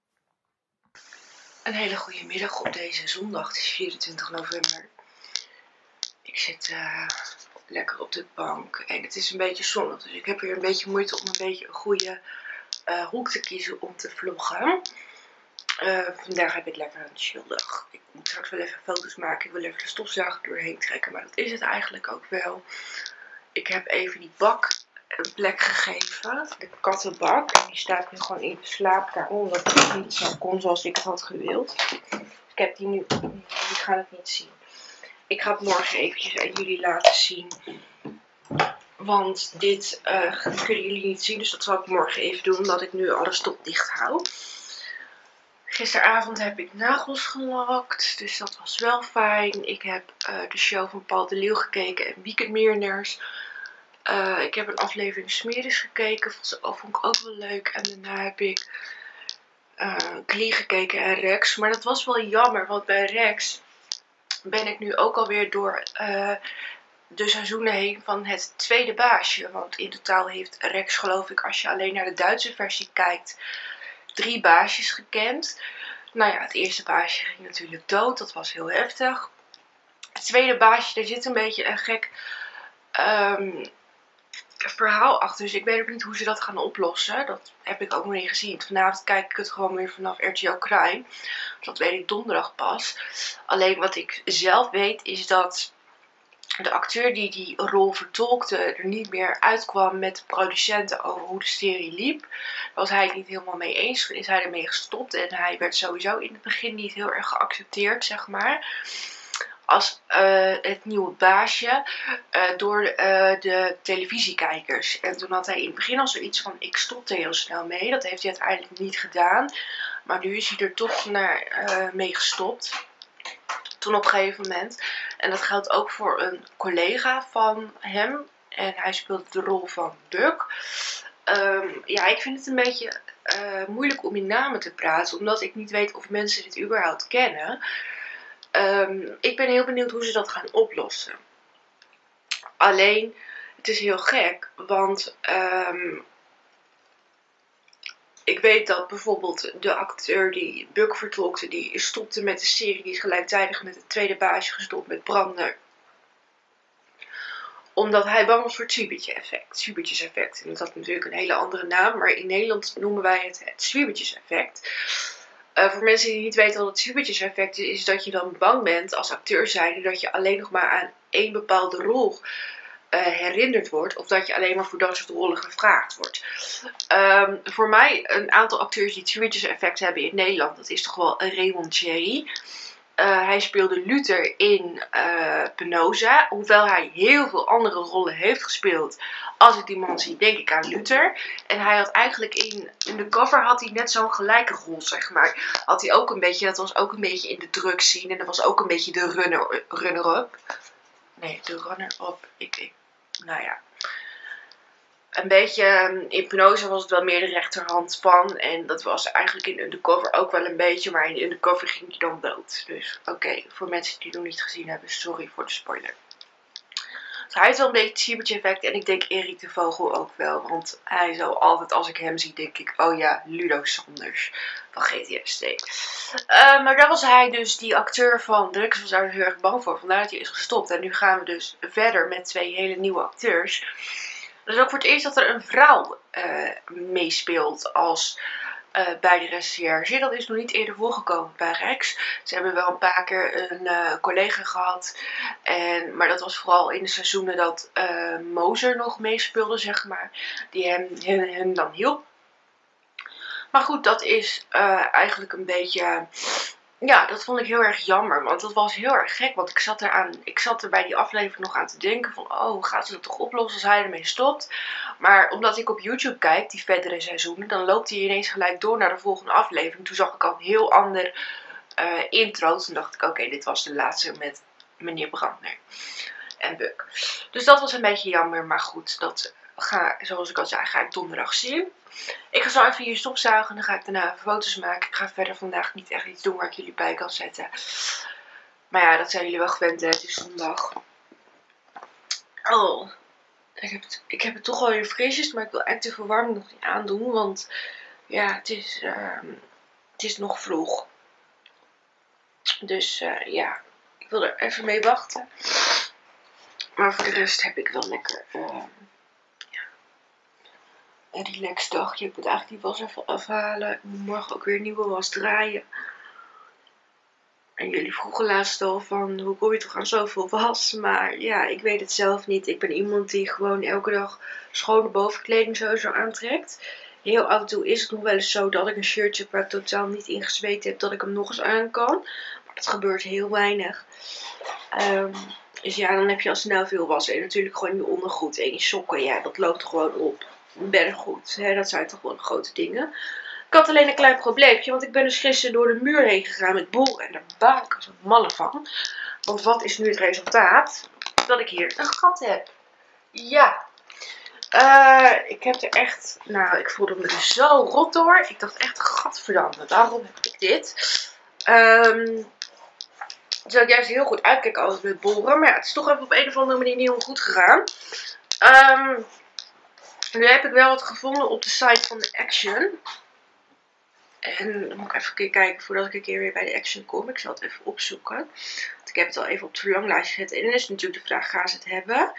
Een hele goede middag op deze zondag. Het is vierentwintig november. Ik zit uh, lekker op de bank. En het is een beetje zonnig. Dus ik heb hier een beetje moeite om een beetje een goede uh, hoek te kiezen om te vloggen. Uh, vandaag heb ik lekker een chill dag. Ik moet straks wel even foto's maken. Ik wil even de stofzuiger doorheen trekken. Maar dat is het eigenlijk ook wel. Ik heb even die bak een plek gegeven. De kattenbak. En die staat nu gewoon in de slaapkamer. Omdat het niet zo kon zoals ik het had gewild. Ik heb die nu. Jullie gaan het niet zien. Ik ga het morgen eventjes aan jullie laten zien. Want dit uh, kunnen jullie niet zien. Dus dat zal ik morgen even doen. Omdat ik nu alles stopdicht hou. Gisteravond heb ik nagels gelakt. Dus dat was wel fijn. Ik heb uh, de show van Paul de Leeuw gekeken. En Weekend Millionaires. Uh, ik heb een aflevering Smeris gekeken. Vond, vond ik ook wel leuk. En daarna heb ik uh, Glee gekeken en Rex. Maar dat was wel jammer. Want bij Rex ben ik nu ook alweer door uh, de seizoenen heen van het tweede baasje. Want in totaal heeft Rex, geloof ik, als je alleen naar de Duitse versie kijkt, drie baasjes gekend. Nou ja, het eerste baasje ging natuurlijk dood. Dat was heel heftig. Het tweede baasje, daar zit een beetje een gek um, verhaal achter. Dus ik weet ook niet hoe ze dat gaan oplossen. Dat heb ik ook nog niet gezien. Vanavond kijk ik het gewoon weer vanaf R T L Crime. Dat weet ik donderdag pas. Alleen wat ik zelf weet is dat de acteur die die rol vertolkte er niet meer uitkwam met de producenten over hoe de serie liep. Daar was hij het niet helemaal mee eens. Toen is hij ermee gestopt en hij werd sowieso in het begin niet heel erg geaccepteerd, zeg maar. Als uh, het nieuwe baasje uh, door uh, de televisiekijkers. En toen had hij in het begin al zoiets van, ik stopte heel snel mee. Dat heeft hij uiteindelijk niet gedaan. Maar nu is hij er toch naar, uh, mee gestopt. Toen op een gegeven moment. En dat geldt ook voor een collega van hem. En hij speelde de rol van Buck. Um, ja, ik vind het een beetje uh, moeilijk om in namen te praten, omdat ik niet weet of mensen dit überhaupt kennen. Um, ik ben heel benieuwd hoe ze dat gaan oplossen. Alleen, het is heel gek, want um, ik weet dat bijvoorbeeld de acteur die Buck vertolkte, die stopte met de serie, die is gelijktijdig met het tweede baasje gestopt met Brander. Omdat hij bang was voor het zwiebertje-effect. Zwiebertjes-effect. En dat had natuurlijk een hele andere naam, maar in Nederland noemen wij het het zwiebertjes-effect. Uh, voor mensen die niet weten wat het zwiebertjes-effect is, is dat je dan bang bent als acteur zijnde dat je alleen nog maar aan één bepaalde rol uh, herinnerd wordt. Of dat je alleen maar voor dat soort rollen gevraagd wordt. Um, voor mij, een aantal acteurs die het zwiebertjes-effect hebben in Nederland, dat is toch wel Raymond Thierry. Uh, hij speelde Luther in uh, Penosa. Hoewel hij heel veel andere rollen heeft gespeeld. Als ik die man zie, denk ik aan Luther. En hij had eigenlijk in, in de cover had hij net zo'n gelijke rol, zeg maar. Had hij ook een beetje, dat was ook een beetje in de drugs scene. En dat was ook een beetje de runner, runner-up. Nee, de runner-up. Ik, ik, nou ja. Een beetje, in Penosa was het wel meer de rechterhand van. En dat was eigenlijk in Undercover ook wel een beetje. Maar in Undercover ging hij dan dood. Dus oké, okay, voor mensen die het nog niet gezien hebben, sorry voor de spoiler. Dus hij heeft wel een beetje het zwiebertje-effect. En ik denk Erik de Vogel ook wel. Want hij zo altijd, als ik hem zie, denk ik, oh ja, Ludo Sanders van G T S T. Uh, maar daar was hij dus die acteur van. Drux was daar heel erg bang voor. Vandaar dat hij is gestopt. En nu gaan we dus verder met twee hele nieuwe acteurs. Het is ook voor het eerst dat er een vrouw uh, meespeelt als uh, bij de recherche. Dat is nog niet eerder voorgekomen bij Rex. Ze hebben wel een paar keer een uh, collega gehad. En, maar dat was vooral in de seizoenen dat uh, Moser nog meespeelde, zeg maar. Die hem, hem, hem dan hielp. Maar goed, dat is uh, eigenlijk een beetje... Ja, dat vond ik heel erg jammer, want dat was heel erg gek. Want ik zat er, aan, ik zat er bij die aflevering nog aan te denken van, oh, hoe gaat ze dat toch oplossen als hij ermee stopt? Maar omdat ik op YouTube kijk, die verdere seizoenen, dan loopt hij ineens gelijk door naar de volgende aflevering. Toen zag ik al een heel ander uh, intro. Toen dacht ik, oké, okay, dit was de laatste met meneer Brandner en Buck. Dus dat was een beetje jammer, maar goed, dat ga, zoals ik al zei, ga ik donderdag zien. Ik ga zo even hier stofzuigen en dan ga ik daarna foto's maken. Ik ga verder vandaag niet echt iets doen waar ik jullie bij kan zetten. Maar ja, dat zijn jullie wel gewend, hè. Het is zondag. Oh, ik heb het, ik heb het toch wel weer frisjes, maar ik wil echt de verwarming nog niet aandoen. Want ja, het is, uh, het is nog vroeg. Dus uh, ja, ik wil er even mee wachten. Maar voor de rest heb ik wel lekker... Uh, Een relaxed dagje. Ik moet eigenlijk die was even afhalen. Ik moet morgen ook weer een nieuwe was draaien. En jullie vroegen laatst al van hoe kom je toch aan zoveel was. Maar ja, ik weet het zelf niet. Ik ben iemand die gewoon elke dag schone bovenkleding sowieso aantrekt. Heel af en toe is het nog wel eens zo dat ik een shirtje waar ik totaal niet in gezweet heb, dat ik hem nog eens aan kan. Maar dat gebeurt heel weinig. Um, dus ja, dan heb je al snel veel wassen. En natuurlijk gewoon je ondergoed en je sokken. Ja, dat loopt gewoon op. Berggoed, hè, dat zijn toch wel grote dingen. Ik had alleen een klein probleempje, want ik ben dus gisteren door de muur heen gegaan met bol en daar baal ik als een malle van. Want wat is nu het resultaat? Dat ik hier een gat heb. Ja. Uh, ik heb er echt, nou ik voelde me er zo rot door. Ik dacht echt, gadverdamme, waarom heb ik dit? Um, Terwijl ik juist heel goed uitkijk altijd met boren. Maar ja, het is toch even op een of andere manier niet helemaal goed gegaan. Um, Nu heb ik wel wat gevonden op de site van de Action. En dan moet ik even een keer kijken voordat ik een keer weer bij de Action kom. Ik zal het even opzoeken. Want ik heb het al even op het verlanglijstje gezet. En dan is natuurlijk de vraag, gaan ze het hebben?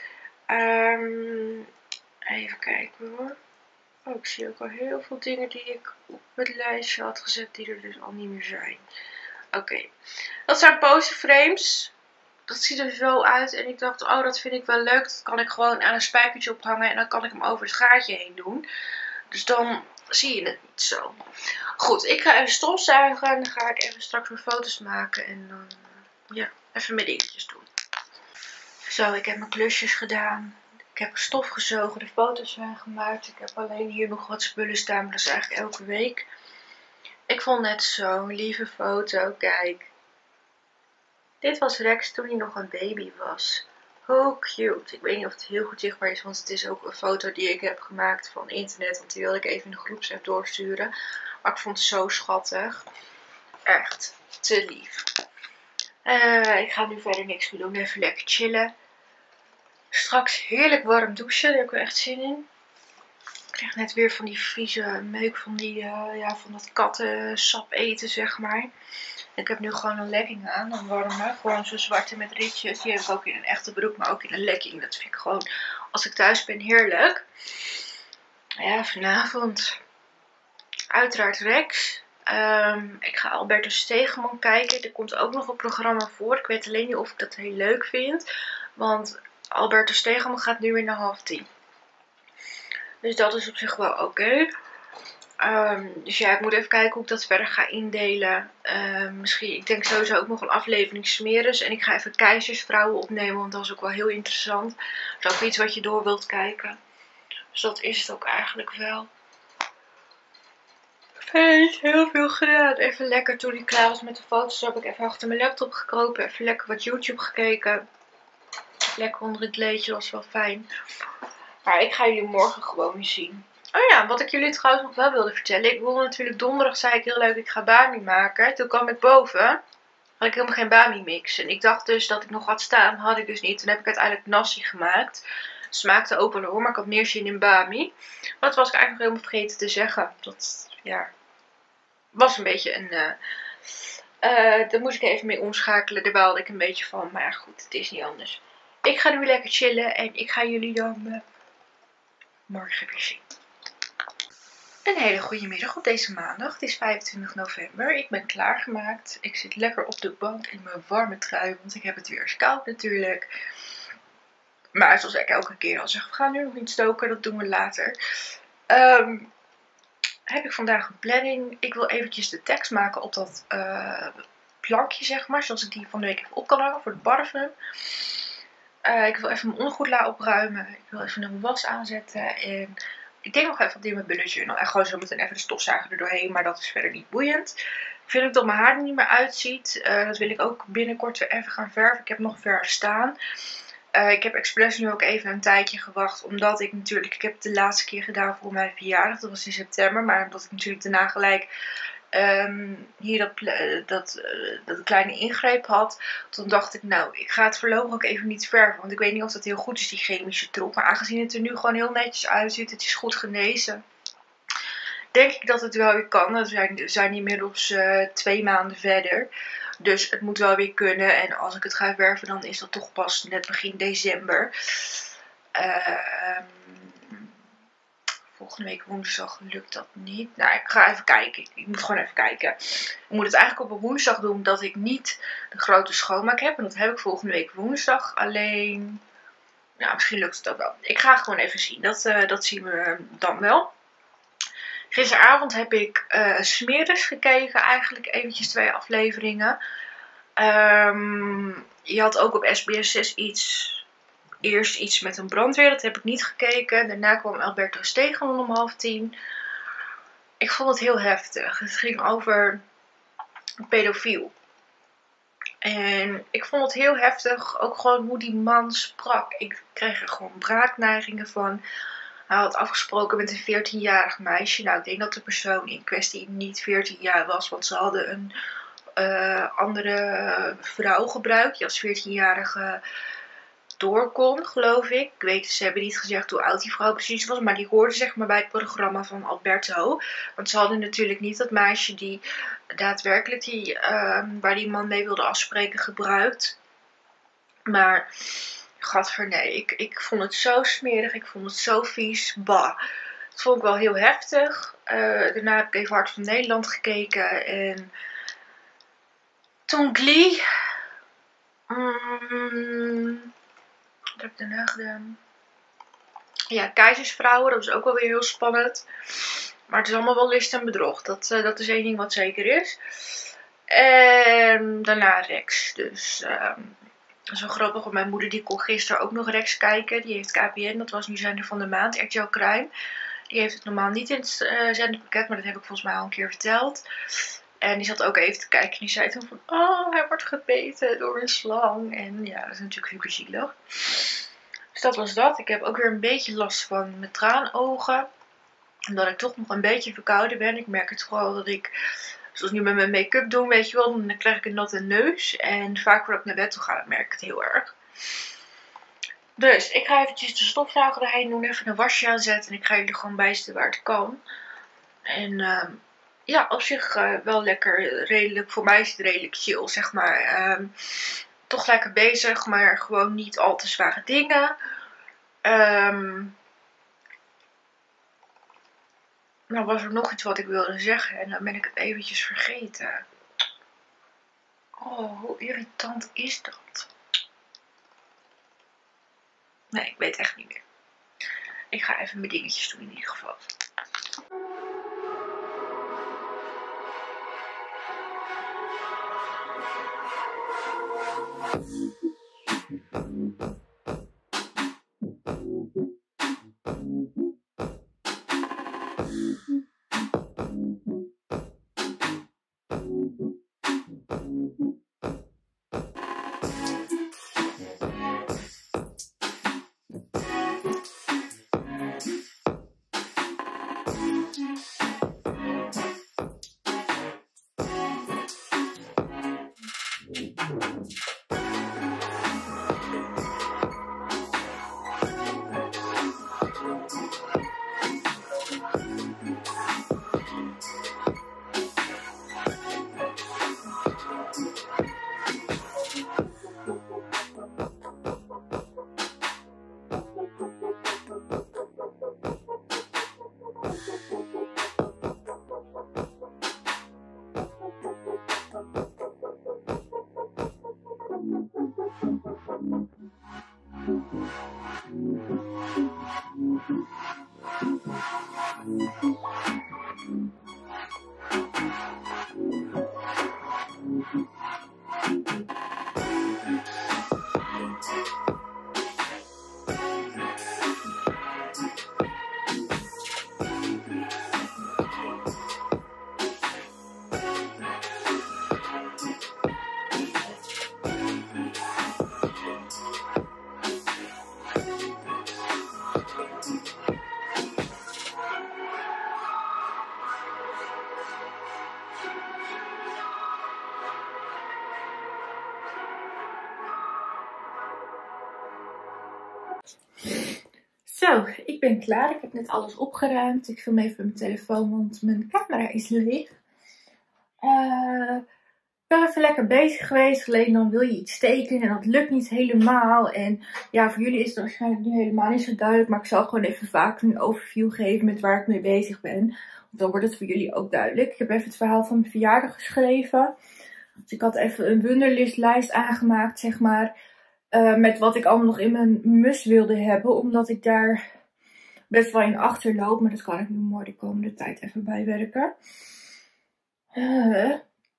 Um, even kijken hoor. Oh, ik zie ook al heel veel dingen die ik op het lijstje had gezet die er dus al niet meer zijn. Oké. Okay. Dat zijn posterframes. Dat ziet er zo uit. En ik dacht, oh, dat vind ik wel leuk. Dat kan ik gewoon aan een spijkertje ophangen. En dan kan ik hem over het gaatje heen doen. Dus dan zie je het niet zo. Goed, ik ga even stofzuigen. En dan ga ik even straks mijn foto's maken. En dan, ja, even mijn dingetjes doen. Zo, ik heb mijn klusjes gedaan. Ik heb stof gezogen. De foto's zijn gemaakt. Ik heb alleen hier nog wat spullen staan. Maar dat is eigenlijk elke week. Ik vond net zo'n lieve foto. Kijk. Dit was Rex toen hij nog een baby was. Hoe cute. Ik weet niet of het heel goed zichtbaar is, want het is ook een foto die ik heb gemaakt van internet. Want die wilde ik even in de groepsapp doorsturen. Maar ik vond het zo schattig. Echt te lief. Uh, ik ga nu verder niks meer doen. Even lekker chillen. Straks heerlijk warm douchen. Daar heb ik wel echt zin in. Ik kreeg net weer van die vieze meuk van, die, uh, ja, van dat kattensap eten, zeg maar. Ik heb nu gewoon een legging aan, een warme. Gewoon zo'n zwarte met ritjes. Die heb ik ook in een echte broek, maar ook in een legging. Dat vind ik gewoon, als ik thuis ben, heerlijk. Ja, vanavond uiteraard Rex. Um, ik ga Albertus Stegeman kijken. Er komt ook nog een programma voor. Ik weet alleen niet of ik dat heel leuk vind. Want Albertus Stegeman gaat nu weer naar half tien. Dus dat is op zich wel oké. Okay. Um, dus ja, ik moet even kijken hoe ik dat verder ga indelen. Um, misschien, ik denk sowieso ook nog een aflevering Smeres. En ik ga even Keizersvrouwen opnemen, want dat is ook wel heel interessant. Dat is ook iets wat je door wilt kijken. Dus dat is het ook eigenlijk wel. Verder heel veel gedaan. Even lekker, toen ik klaar was met de foto's, heb ik even achter mijn laptop gekropen. Even lekker wat YouTube gekeken. Lekker onder het kleedje, was wel fijn. Maar ik ga jullie morgen gewoon weer zien. Oh ja, wat ik jullie trouwens nog wel wilde vertellen. Ik wilde natuurlijk donderdag, zei ik heel leuk, ik ga bami maken. Toen kwam ik boven, had ik helemaal geen bami mix. En ik dacht dus dat ik nog had staan, had ik dus niet. Toen heb ik uiteindelijk nasi gemaakt. Smaakte ook wel hoor, maar ik had meer zin in bami. Maar dat was ik eigenlijk nog helemaal vergeten te zeggen. Dat, ja, was een beetje een... Uh, uh, daar moest ik even mee omschakelen, daar baalde ik een beetje van. Maar goed, het is niet anders. Ik ga nu lekker chillen en ik ga jullie dan uh, morgen weer zien. Een hele goede middag op deze maandag. Het is vijfentwintig november. Ik ben klaargemaakt. Ik zit lekker op de bank in mijn warme trui, want ik heb het weer eens koud natuurlijk. Maar zoals ik elke keer al zeg, we gaan nu nog niet stoken, dat doen we later. Um, heb ik vandaag een planning. Ik wil eventjes de tekst maken op dat uh, plankje, zeg maar, zodat ik die van de week even op kan hangen voor de parfum. Uh, ik wil even mijn ondergoedla opruimen. Ik wil even een was aanzetten en... Ik denk nog even op die met bullet journal. En gewoon zo meteen even de stofzuiger er doorheen. Maar dat is verder niet boeiend. Ik vind ook dat mijn haar er niet meer uitziet. Uh, dat wil ik ook binnenkort weer even gaan verven. Ik heb nog verf staan. Uh, ik heb expres nu ook even een tijdje gewacht. Omdat ik natuurlijk... Ik heb het de laatste keer gedaan voor mijn verjaardag. Dat was in september. Maar omdat ik natuurlijk daarna gelijk... Um, hier dat, dat, uh, dat kleine ingreep had. Toen dacht ik, nou, ik ga het voorlopig ook even niet verven. Want ik weet niet of dat heel goed is, die chemische troep. Maar aangezien het er nu gewoon heel netjes uitziet, het is goed genezen, denk ik dat het wel weer kan. We zijn, we zijn inmiddels uh, twee maanden verder. Dus het moet wel weer kunnen. En als ik het ga verven, dan is dat toch pas net begin december. Uh, Volgende week woensdag lukt dat niet. Nou, ik ga even kijken. Ik moet gewoon even kijken. Ik moet het eigenlijk op een woensdag doen, dat ik niet de grote schoonmaak heb. En dat heb ik volgende week woensdag. Alleen, nou, misschien lukt het ook wel. Ik ga gewoon even zien. Dat, uh, dat zien we dan wel. Gisteravond heb ik uh, Smeres gekeken. Eigenlijk eventjes twee afleveringen. Um, je had ook op S B S zes iets... Eerst iets met een brandweer, dat heb ik niet gekeken. Daarna kwam Albertus Stegeman om half tien. Ik vond het heel heftig. Het ging over een pedofiel. En ik vond het heel heftig, ook gewoon hoe die man sprak. Ik kreeg er gewoon braakneigingen van. Hij had afgesproken met een veertienjarig meisje. Nou, ik denk dat de persoon in kwestie niet veertien jaar was, want ze hadden een uh, andere vrouw gebruikt, die als veertienjarige door kon, geloof ik. Ik weet, ze hebben niet gezegd hoe oud die vrouw precies was, maar die hoorde zeg maar bij het programma van Alberto. Want ze hadden natuurlijk niet dat meisje die daadwerkelijk die, uh, waar die man mee wilde afspreken gebruikt. Maar, gadver nee, ik, ik vond het zo smerig, ik vond het zo vies, bah. Dat vond ik wel heel heftig. Uh, daarna heb ik even Hart van Nederland gekeken en toen Glee. Mm, Wat heb ik daarna gedaan? Ja, Keizersvrouwen, dat is ook wel weer heel spannend. Maar het is allemaal wel list en bedrog. Dat, uh, dat is één ding wat zeker is. En daarna Rex. Dus uh, dat is wel grappig, want mijn moeder die kon gisteren ook nog Rex kijken. Die heeft K P N, dat was nu zender van de maand, R T L Crime. Die heeft het normaal niet in het uh, zenderpakket, maar dat heb ik volgens mij al een keer verteld. En die zat ook even te kijken en die zei toen van, oh, hij wordt gebeten door een slang. En ja, dat is natuurlijk super zielig. Dus dat was dat. Ik heb ook weer een beetje last van mijn traanogen. Omdat ik toch nog een beetje verkouden ben. Ik merk het vooral dat ik, zoals nu met mijn make-up doen, weet je wel, dan krijg ik een natte neus. En vaak voordat ik naar bed toe ga, dan merk ik het heel erg. Dus ik ga eventjes de stofzuiger erheen doen, even een wasje aanzetten. En ik ga jullie gewoon bijstellen waar het kan. En uh, ja, op zich uh, wel lekker, redelijk, voor mij is het redelijk chill, zeg maar. Um, toch lekker bezig, maar gewoon niet al te zware dingen. Um, nou was er nog iets wat ik wilde zeggen en dan ben ik het eventjes vergeten. Oh, hoe irritant is dat? Nee, ik weet het echt niet meer. Ik ga even mijn dingetjes doen in ieder geval. Zo, ik ben klaar. Ik heb net alles opgeruimd. Ik film even mijn telefoon, want mijn camera is leeg. Uh, ik ben even lekker bezig geweest. Alleen dan wil je iets tekenen en dat lukt niet helemaal. En ja, voor jullie is het waarschijnlijk nu helemaal niet zo duidelijk. Maar ik zal gewoon even vaak een overview geven met waar ik mee bezig ben. Want dan wordt het voor jullie ook duidelijk. Ik heb even het verhaal van mijn verjaardag geschreven. Dus ik had even een wunderlistlijst aangemaakt, zeg maar. Uh, met wat ik allemaal nog in mijn mus wilde hebben. Omdat ik daar best wel in achterloop. Maar dat kan ik nu mooi de komende tijd even bijwerken. Uh,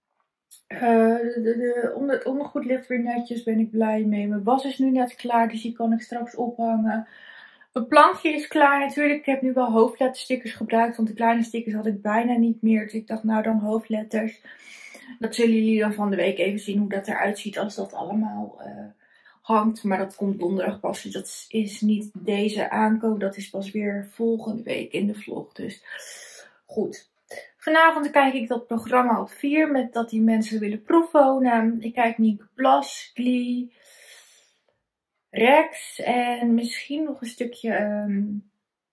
uh, de, de, de, onder, het ondergoed ligt weer netjes. Ben ik blij mee. Mijn was is nu net klaar. Dus die kan ik straks ophangen. Mijn plankje is klaar natuurlijk. Ik heb nu wel hoofdletterstickers gebruikt. Want de kleine stickers had ik bijna niet meer. Dus ik dacht nou dan hoofdletters. Dat zullen jullie dan van de week even zien hoe dat eruit ziet. Als dat allemaal... Uh, hangt, maar dat komt donderdag pas. Dus dat is niet deze aankoop. Dat is pas weer volgende week in de vlog. Dus goed. Vanavond kijk ik dat programma op vier. Met dat die mensen willen proefwonen. Ik kijk Nienke Plas, Glee, Rex. En misschien nog een stukje um,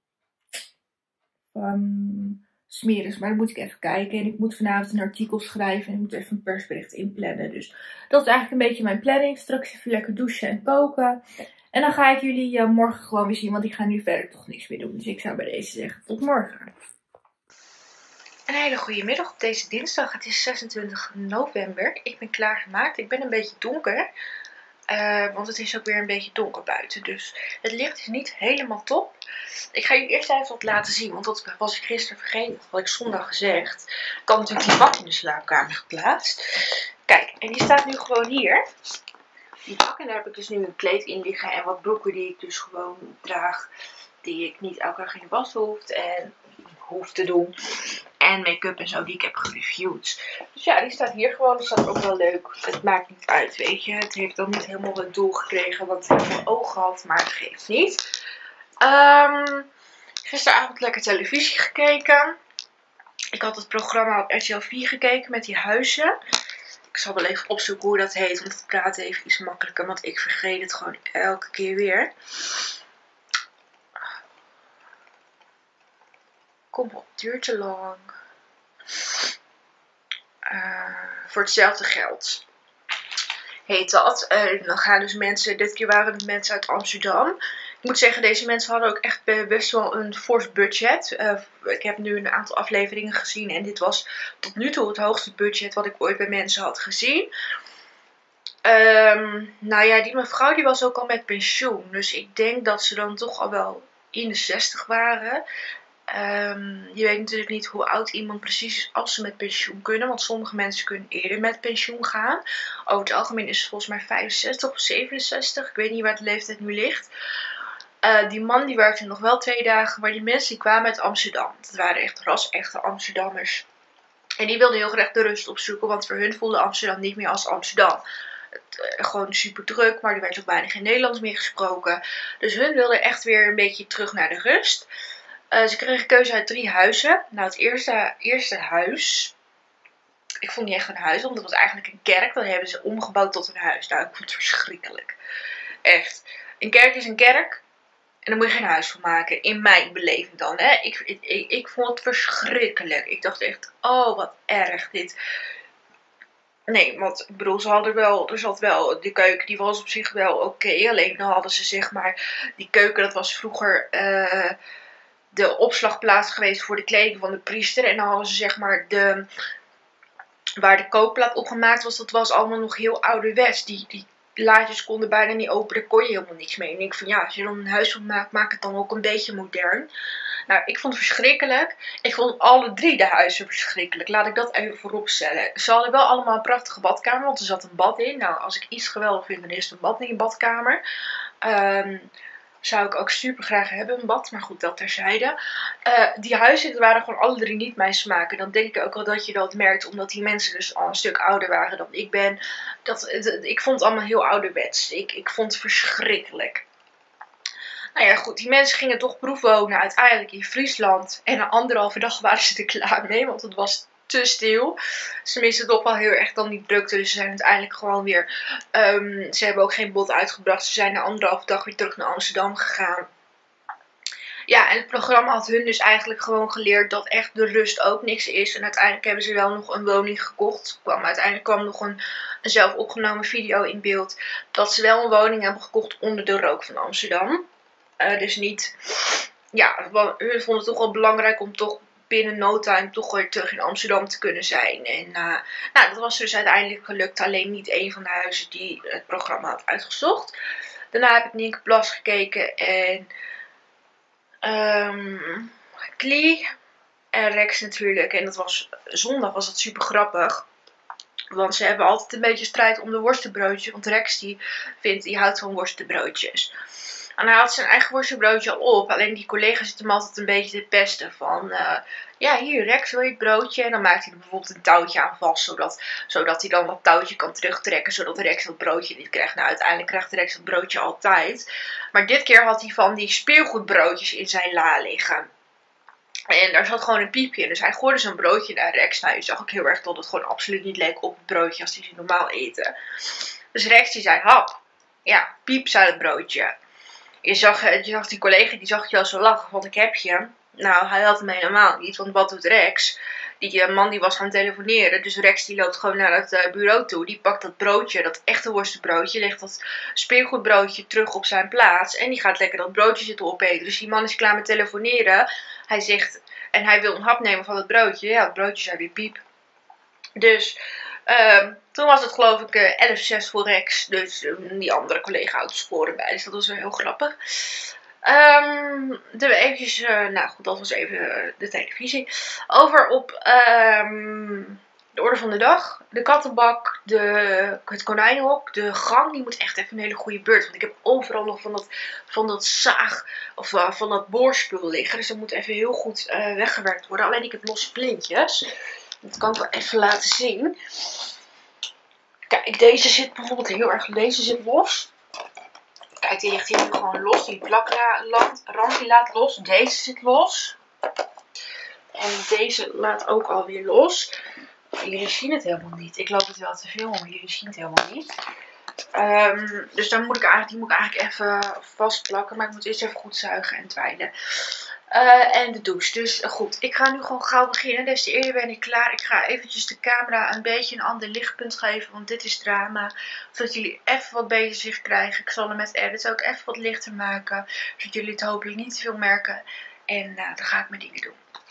van Smeris. Maar dan moet ik even kijken. En ik moet vanavond een artikel schrijven. En ik moet even een persbericht inplannen. Dus dat is eigenlijk een beetje mijn planning. Straks even lekker douchen en koken. En dan ga ik jullie uh, morgen gewoon weer zien. Want ik ga nu verder toch niks meer doen. Dus ik zou bij deze zeggen tot morgen. Een hele goede middag op deze dinsdag. Het is zesentwintig november. Ik ben klaargemaakt. Ik ben een beetje donker. Uh, want het is ook weer een beetje donker buiten. Dus het licht is niet helemaal top. Ik ga jullie eerst even wat laten zien. Want dat was ik gisteren vergeten. Dat had ik zondag gezegd. Ik had natuurlijk die bak in de slaapkamer geplaatst. Kijk, en die staat nu gewoon hier. Die bak. En daar heb ik dus nu een kleed in liggen. En wat broeken die ik dus gewoon draag die ik niet elke dag in de was hoeft en hoef te doen. En make-up en zo die ik heb gereviewd. Dus ja, die staat hier gewoon. Dat staat ook wel leuk. Het maakt niet uit, weet je. Het heeft dan niet helemaal het doel gekregen wat ik voor ogen had, maar het geeft niet. Um, gisteravond lekker televisie gekeken. Ik had het programma op R T L vier gekeken met die huizen. Ik zal wel even opzoeken hoe dat heet, want het praat even iets makkelijker, want ik vergeet het gewoon elke keer weer. Kom op, het duurt te lang. Uh, voor hetzelfde geld heet dat. Uh, dan gaan dus mensen, dit keer waren het mensen uit Amsterdam. Ik moet zeggen, deze mensen hadden ook echt best wel een fors budget. Uh, ik heb nu een aantal afleveringen gezien en dit was tot nu toe het hoogste budget wat ik ooit bij mensen had gezien. Um, nou ja, die mevrouw die was ook al met pensioen. Dus ik denk dat ze dan toch al wel in de zestig waren. Um, je weet natuurlijk niet hoe oud iemand precies is als ze met pensioen kunnen. Want sommige mensen kunnen eerder met pensioen gaan. Over het algemeen is het volgens mij vijfenzestig of zevenenzestig. Ik weet niet waar de leeftijd nu ligt. Uh, die man die werkte nog wel twee dagen. Maar die mensen die kwamen uit Amsterdam. Dat waren echt ras-echte Amsterdammers. En die wilden heel graag de rust opzoeken. Want voor hun voelde Amsterdam niet meer als Amsterdam. Het, uh, gewoon super druk. Maar er werd ook weinig in Nederlands meer gesproken. Dus hun wilden echt weer een beetje terug naar de rust. Uh, ze kregen keuze uit drie huizen. Nou, het eerste, eerste huis. Ik vond niet echt een huis, want het was eigenlijk een kerk. Dat hebben ze omgebouwd tot een huis. Nou, ik vond het verschrikkelijk. Echt. Een kerk is een kerk. En daar moet je geen huis van maken. In mijn beleving dan. Hè. Ik, ik, ik, ik vond het verschrikkelijk. Ik dacht echt, oh wat erg dit. Nee, want ik bedoel, ze hadden wel, er zat wel, de keuken die was op zich wel oké. Okay. Alleen dan hadden ze zeg maar, die keuken dat was vroeger... Uh, de opslagplaats geweest voor de kleding van de priester. En dan hadden ze zeg maar de... waar de kookplaat op gemaakt was, dat was allemaal nog heel ouderwets. Die, die laadjes konden bijna niet open, daar kon je helemaal niks mee. En ik denk van ja, als je dan een huis van maakt, maak het dan ook een beetje modern. Nou, ik vond het verschrikkelijk. Ik vond alle drie de huizen verschrikkelijk. Laat ik dat even voorop stellen. Ze hadden wel allemaal een prachtige badkamer, want er zat een bad in. Nou, als ik iets geweldig vind, dan is het een bad in je badkamer. Um, Zou ik ook super graag hebben, een bad. Maar goed, dat terzijde. Uh, die huizen waren gewoon alle drie niet mijn smaak. En dan denk ik ook wel dat je dat merkt. Omdat die mensen dus al een stuk ouder waren dan ik ben. Dat, ik vond het allemaal heel ouderwets. Ik, ik vond het verschrikkelijk. Nou ja, goed. Die mensen gingen toch proefwonen uiteindelijk in Friesland. En na anderhalve dag waren ze er klaar mee. Want het was te stil. Ze misten toch wel heel erg dan die drukte. Dus ze zijn uiteindelijk gewoon weer... Um, ze hebben ook geen bod uitgebracht. Ze zijn na anderhalve dag weer terug naar Amsterdam gegaan. Ja, en het programma had hun dus eigenlijk gewoon geleerd dat echt de rust ook niks is. En uiteindelijk hebben ze wel nog een woning gekocht. Kwam, uiteindelijk kwam nog een, een zelf opgenomen video in beeld. Dat ze wel een woning hebben gekocht onder de rook van Amsterdam. Uh, dus niet... Ja, hun vonden het toch wel belangrijk om toch binnen no time toch weer terug in Amsterdam te kunnen zijn. En uh, nou, dat was dus uiteindelijk gelukt. Alleen niet een van de huizen die het programma had uitgezocht. Daarna heb ik Nienke Plas gekeken en um, Klee en Rex natuurlijk. En dat was zondag was dat super grappig. Want ze hebben altijd een beetje strijd om de worstenbroodjes. Want Rex die vindt, die houdt van worstenbroodjes. En hij had zijn eigen worstenbroodje al op. Alleen die collega zit hem altijd een beetje te pesten. Van, uh, ja hier Rex, wil je het broodje? En dan maakt hij er bijvoorbeeld een touwtje aan vast. Zodat, zodat hij dan dat touwtje kan terugtrekken. Zodat Rex dat broodje niet krijgt. Nou, uiteindelijk krijgt Rex dat broodje altijd. Maar dit keer had hij van die speelgoedbroodjes in zijn la liggen. En daar zat gewoon een piepje in. Dus hij gooide zo'n broodje naar Rex. Nou, je zag ook heel erg dat het gewoon absoluut niet leek op het broodje als hij ze normaal eten. Dus Rex die zei, hap. Ja, piep zei het broodje. Je zag, je zag die collega, die zag je al zo lachen, want ik heb je. Nou, hij had hem helemaal niet, want wat doet Rex? Die uh, man die was gaan telefoneren, dus Rex die loopt gewoon naar het uh, bureau toe. Die pakt dat broodje, dat echte worstenbroodje, legt dat speelgoedbroodje terug op zijn plaats. En die gaat lekker dat broodje zitten opeten. Dus die man is klaar met telefoneren. Hij zegt, en hij wil een hap nemen van het broodje. Ja, het broodje zei weer piep. Dus... Uh, toen was het geloof ik uh, elf zes voor Rex. Dus uh, die andere collega houdt sporen bij. Dus dat was wel heel grappig. Um, doen we eventjes, uh, nou goed, dat was even uh, de televisie. Over op um, de orde van de dag. De kattenbak, de, het konijnenhok, de gang. Die moet echt even een hele goede beurt. Want ik heb overal nog van dat, van dat zaag of uh, van dat boorspul liggen. Dus dat moet even heel goed uh, weggewerkt worden. Alleen ik heb losse plintjes. Dat kan ik wel even laten zien. Kijk, deze zit bijvoorbeeld heel erg. Deze zit los. Kijk, die ligt hier nu gewoon los. Die plakrand die laat los. Deze zit los. En deze laat ook alweer los. Jullie zien het helemaal niet. Ik loop het wel te filmen, maar jullie zien het helemaal niet. Um, dus dan moet ik eigenlijk, die moet ik eigenlijk even vastplakken. Maar ik moet eerst even goed zuigen en twijlen. Uh, en de douche. Dus uh, goed, ik ga nu gewoon gauw beginnen. Des te eerder ben ik klaar. Ik ga eventjes de camera een beetje een ander lichtpunt geven. Want dit is drama. Zodat jullie even wat beter zicht krijgen. Ik zal hem met edit ook even wat lichter maken. Zodat jullie het hopelijk niet te veel merken. En uh, dan ga ik mijn dingen doen.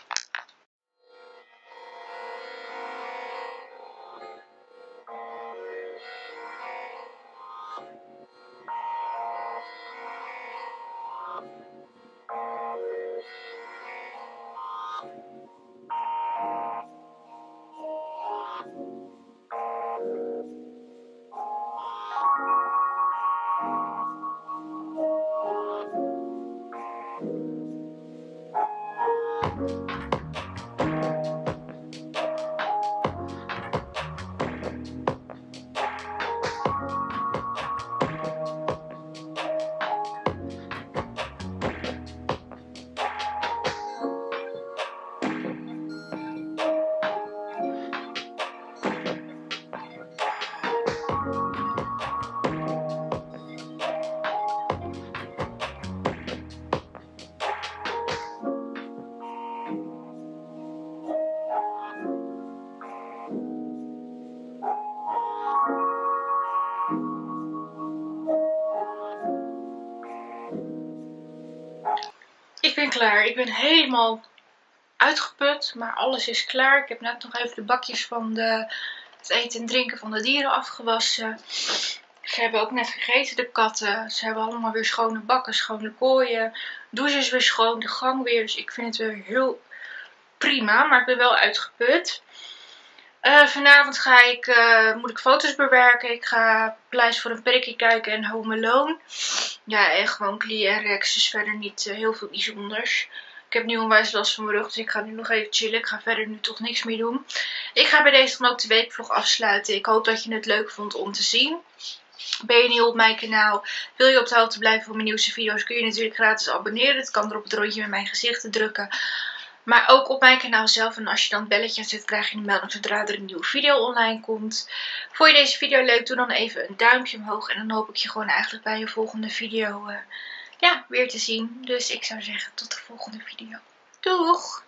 Ik ben klaar. Ik ben helemaal uitgeput, maar alles is klaar. Ik heb net nog even de bakjes van de, het eten en drinken van de dieren afgewassen. Ze hebben ook net gegeten, de katten. Ze hebben allemaal weer schone bakken, schone kooien. De douche is weer schoon, de gang weer. Dus ik vind het weer heel prima, maar ik ben wel uitgeput. Uh, vanavond ga ik, uh, moet ik foto's bewerken. Ik ga Pleis voor een prikkie kijken en Home Alone. Ja, en gewoon Klee en Rex. Dus verder niet uh, heel veel bijzonders. Ik heb nu onwijs last van mijn rug, dus ik ga nu nog even chillen. Ik ga verder nu toch niks meer doen. Ik ga bij deze dan ook de weekvlog afsluiten. Ik hoop dat je het leuk vond om te zien. Ben je nieuw op mijn kanaal? Wil je op de hoogte blijven van mijn nieuwste video's? Kun je natuurlijk gratis abonneren. Het kan er op het rondje met mijn gezicht te drukken. Maar ook op mijn kanaal zelf. En als je dan het belletje zet, krijg je een melding zodra er een nieuwe video online komt. Vond je deze video leuk? Doe dan even een duimpje omhoog. En dan hoop ik je gewoon eigenlijk bij je volgende video uh, ja, weer te zien. Dus ik zou zeggen tot de volgende video. Doeg!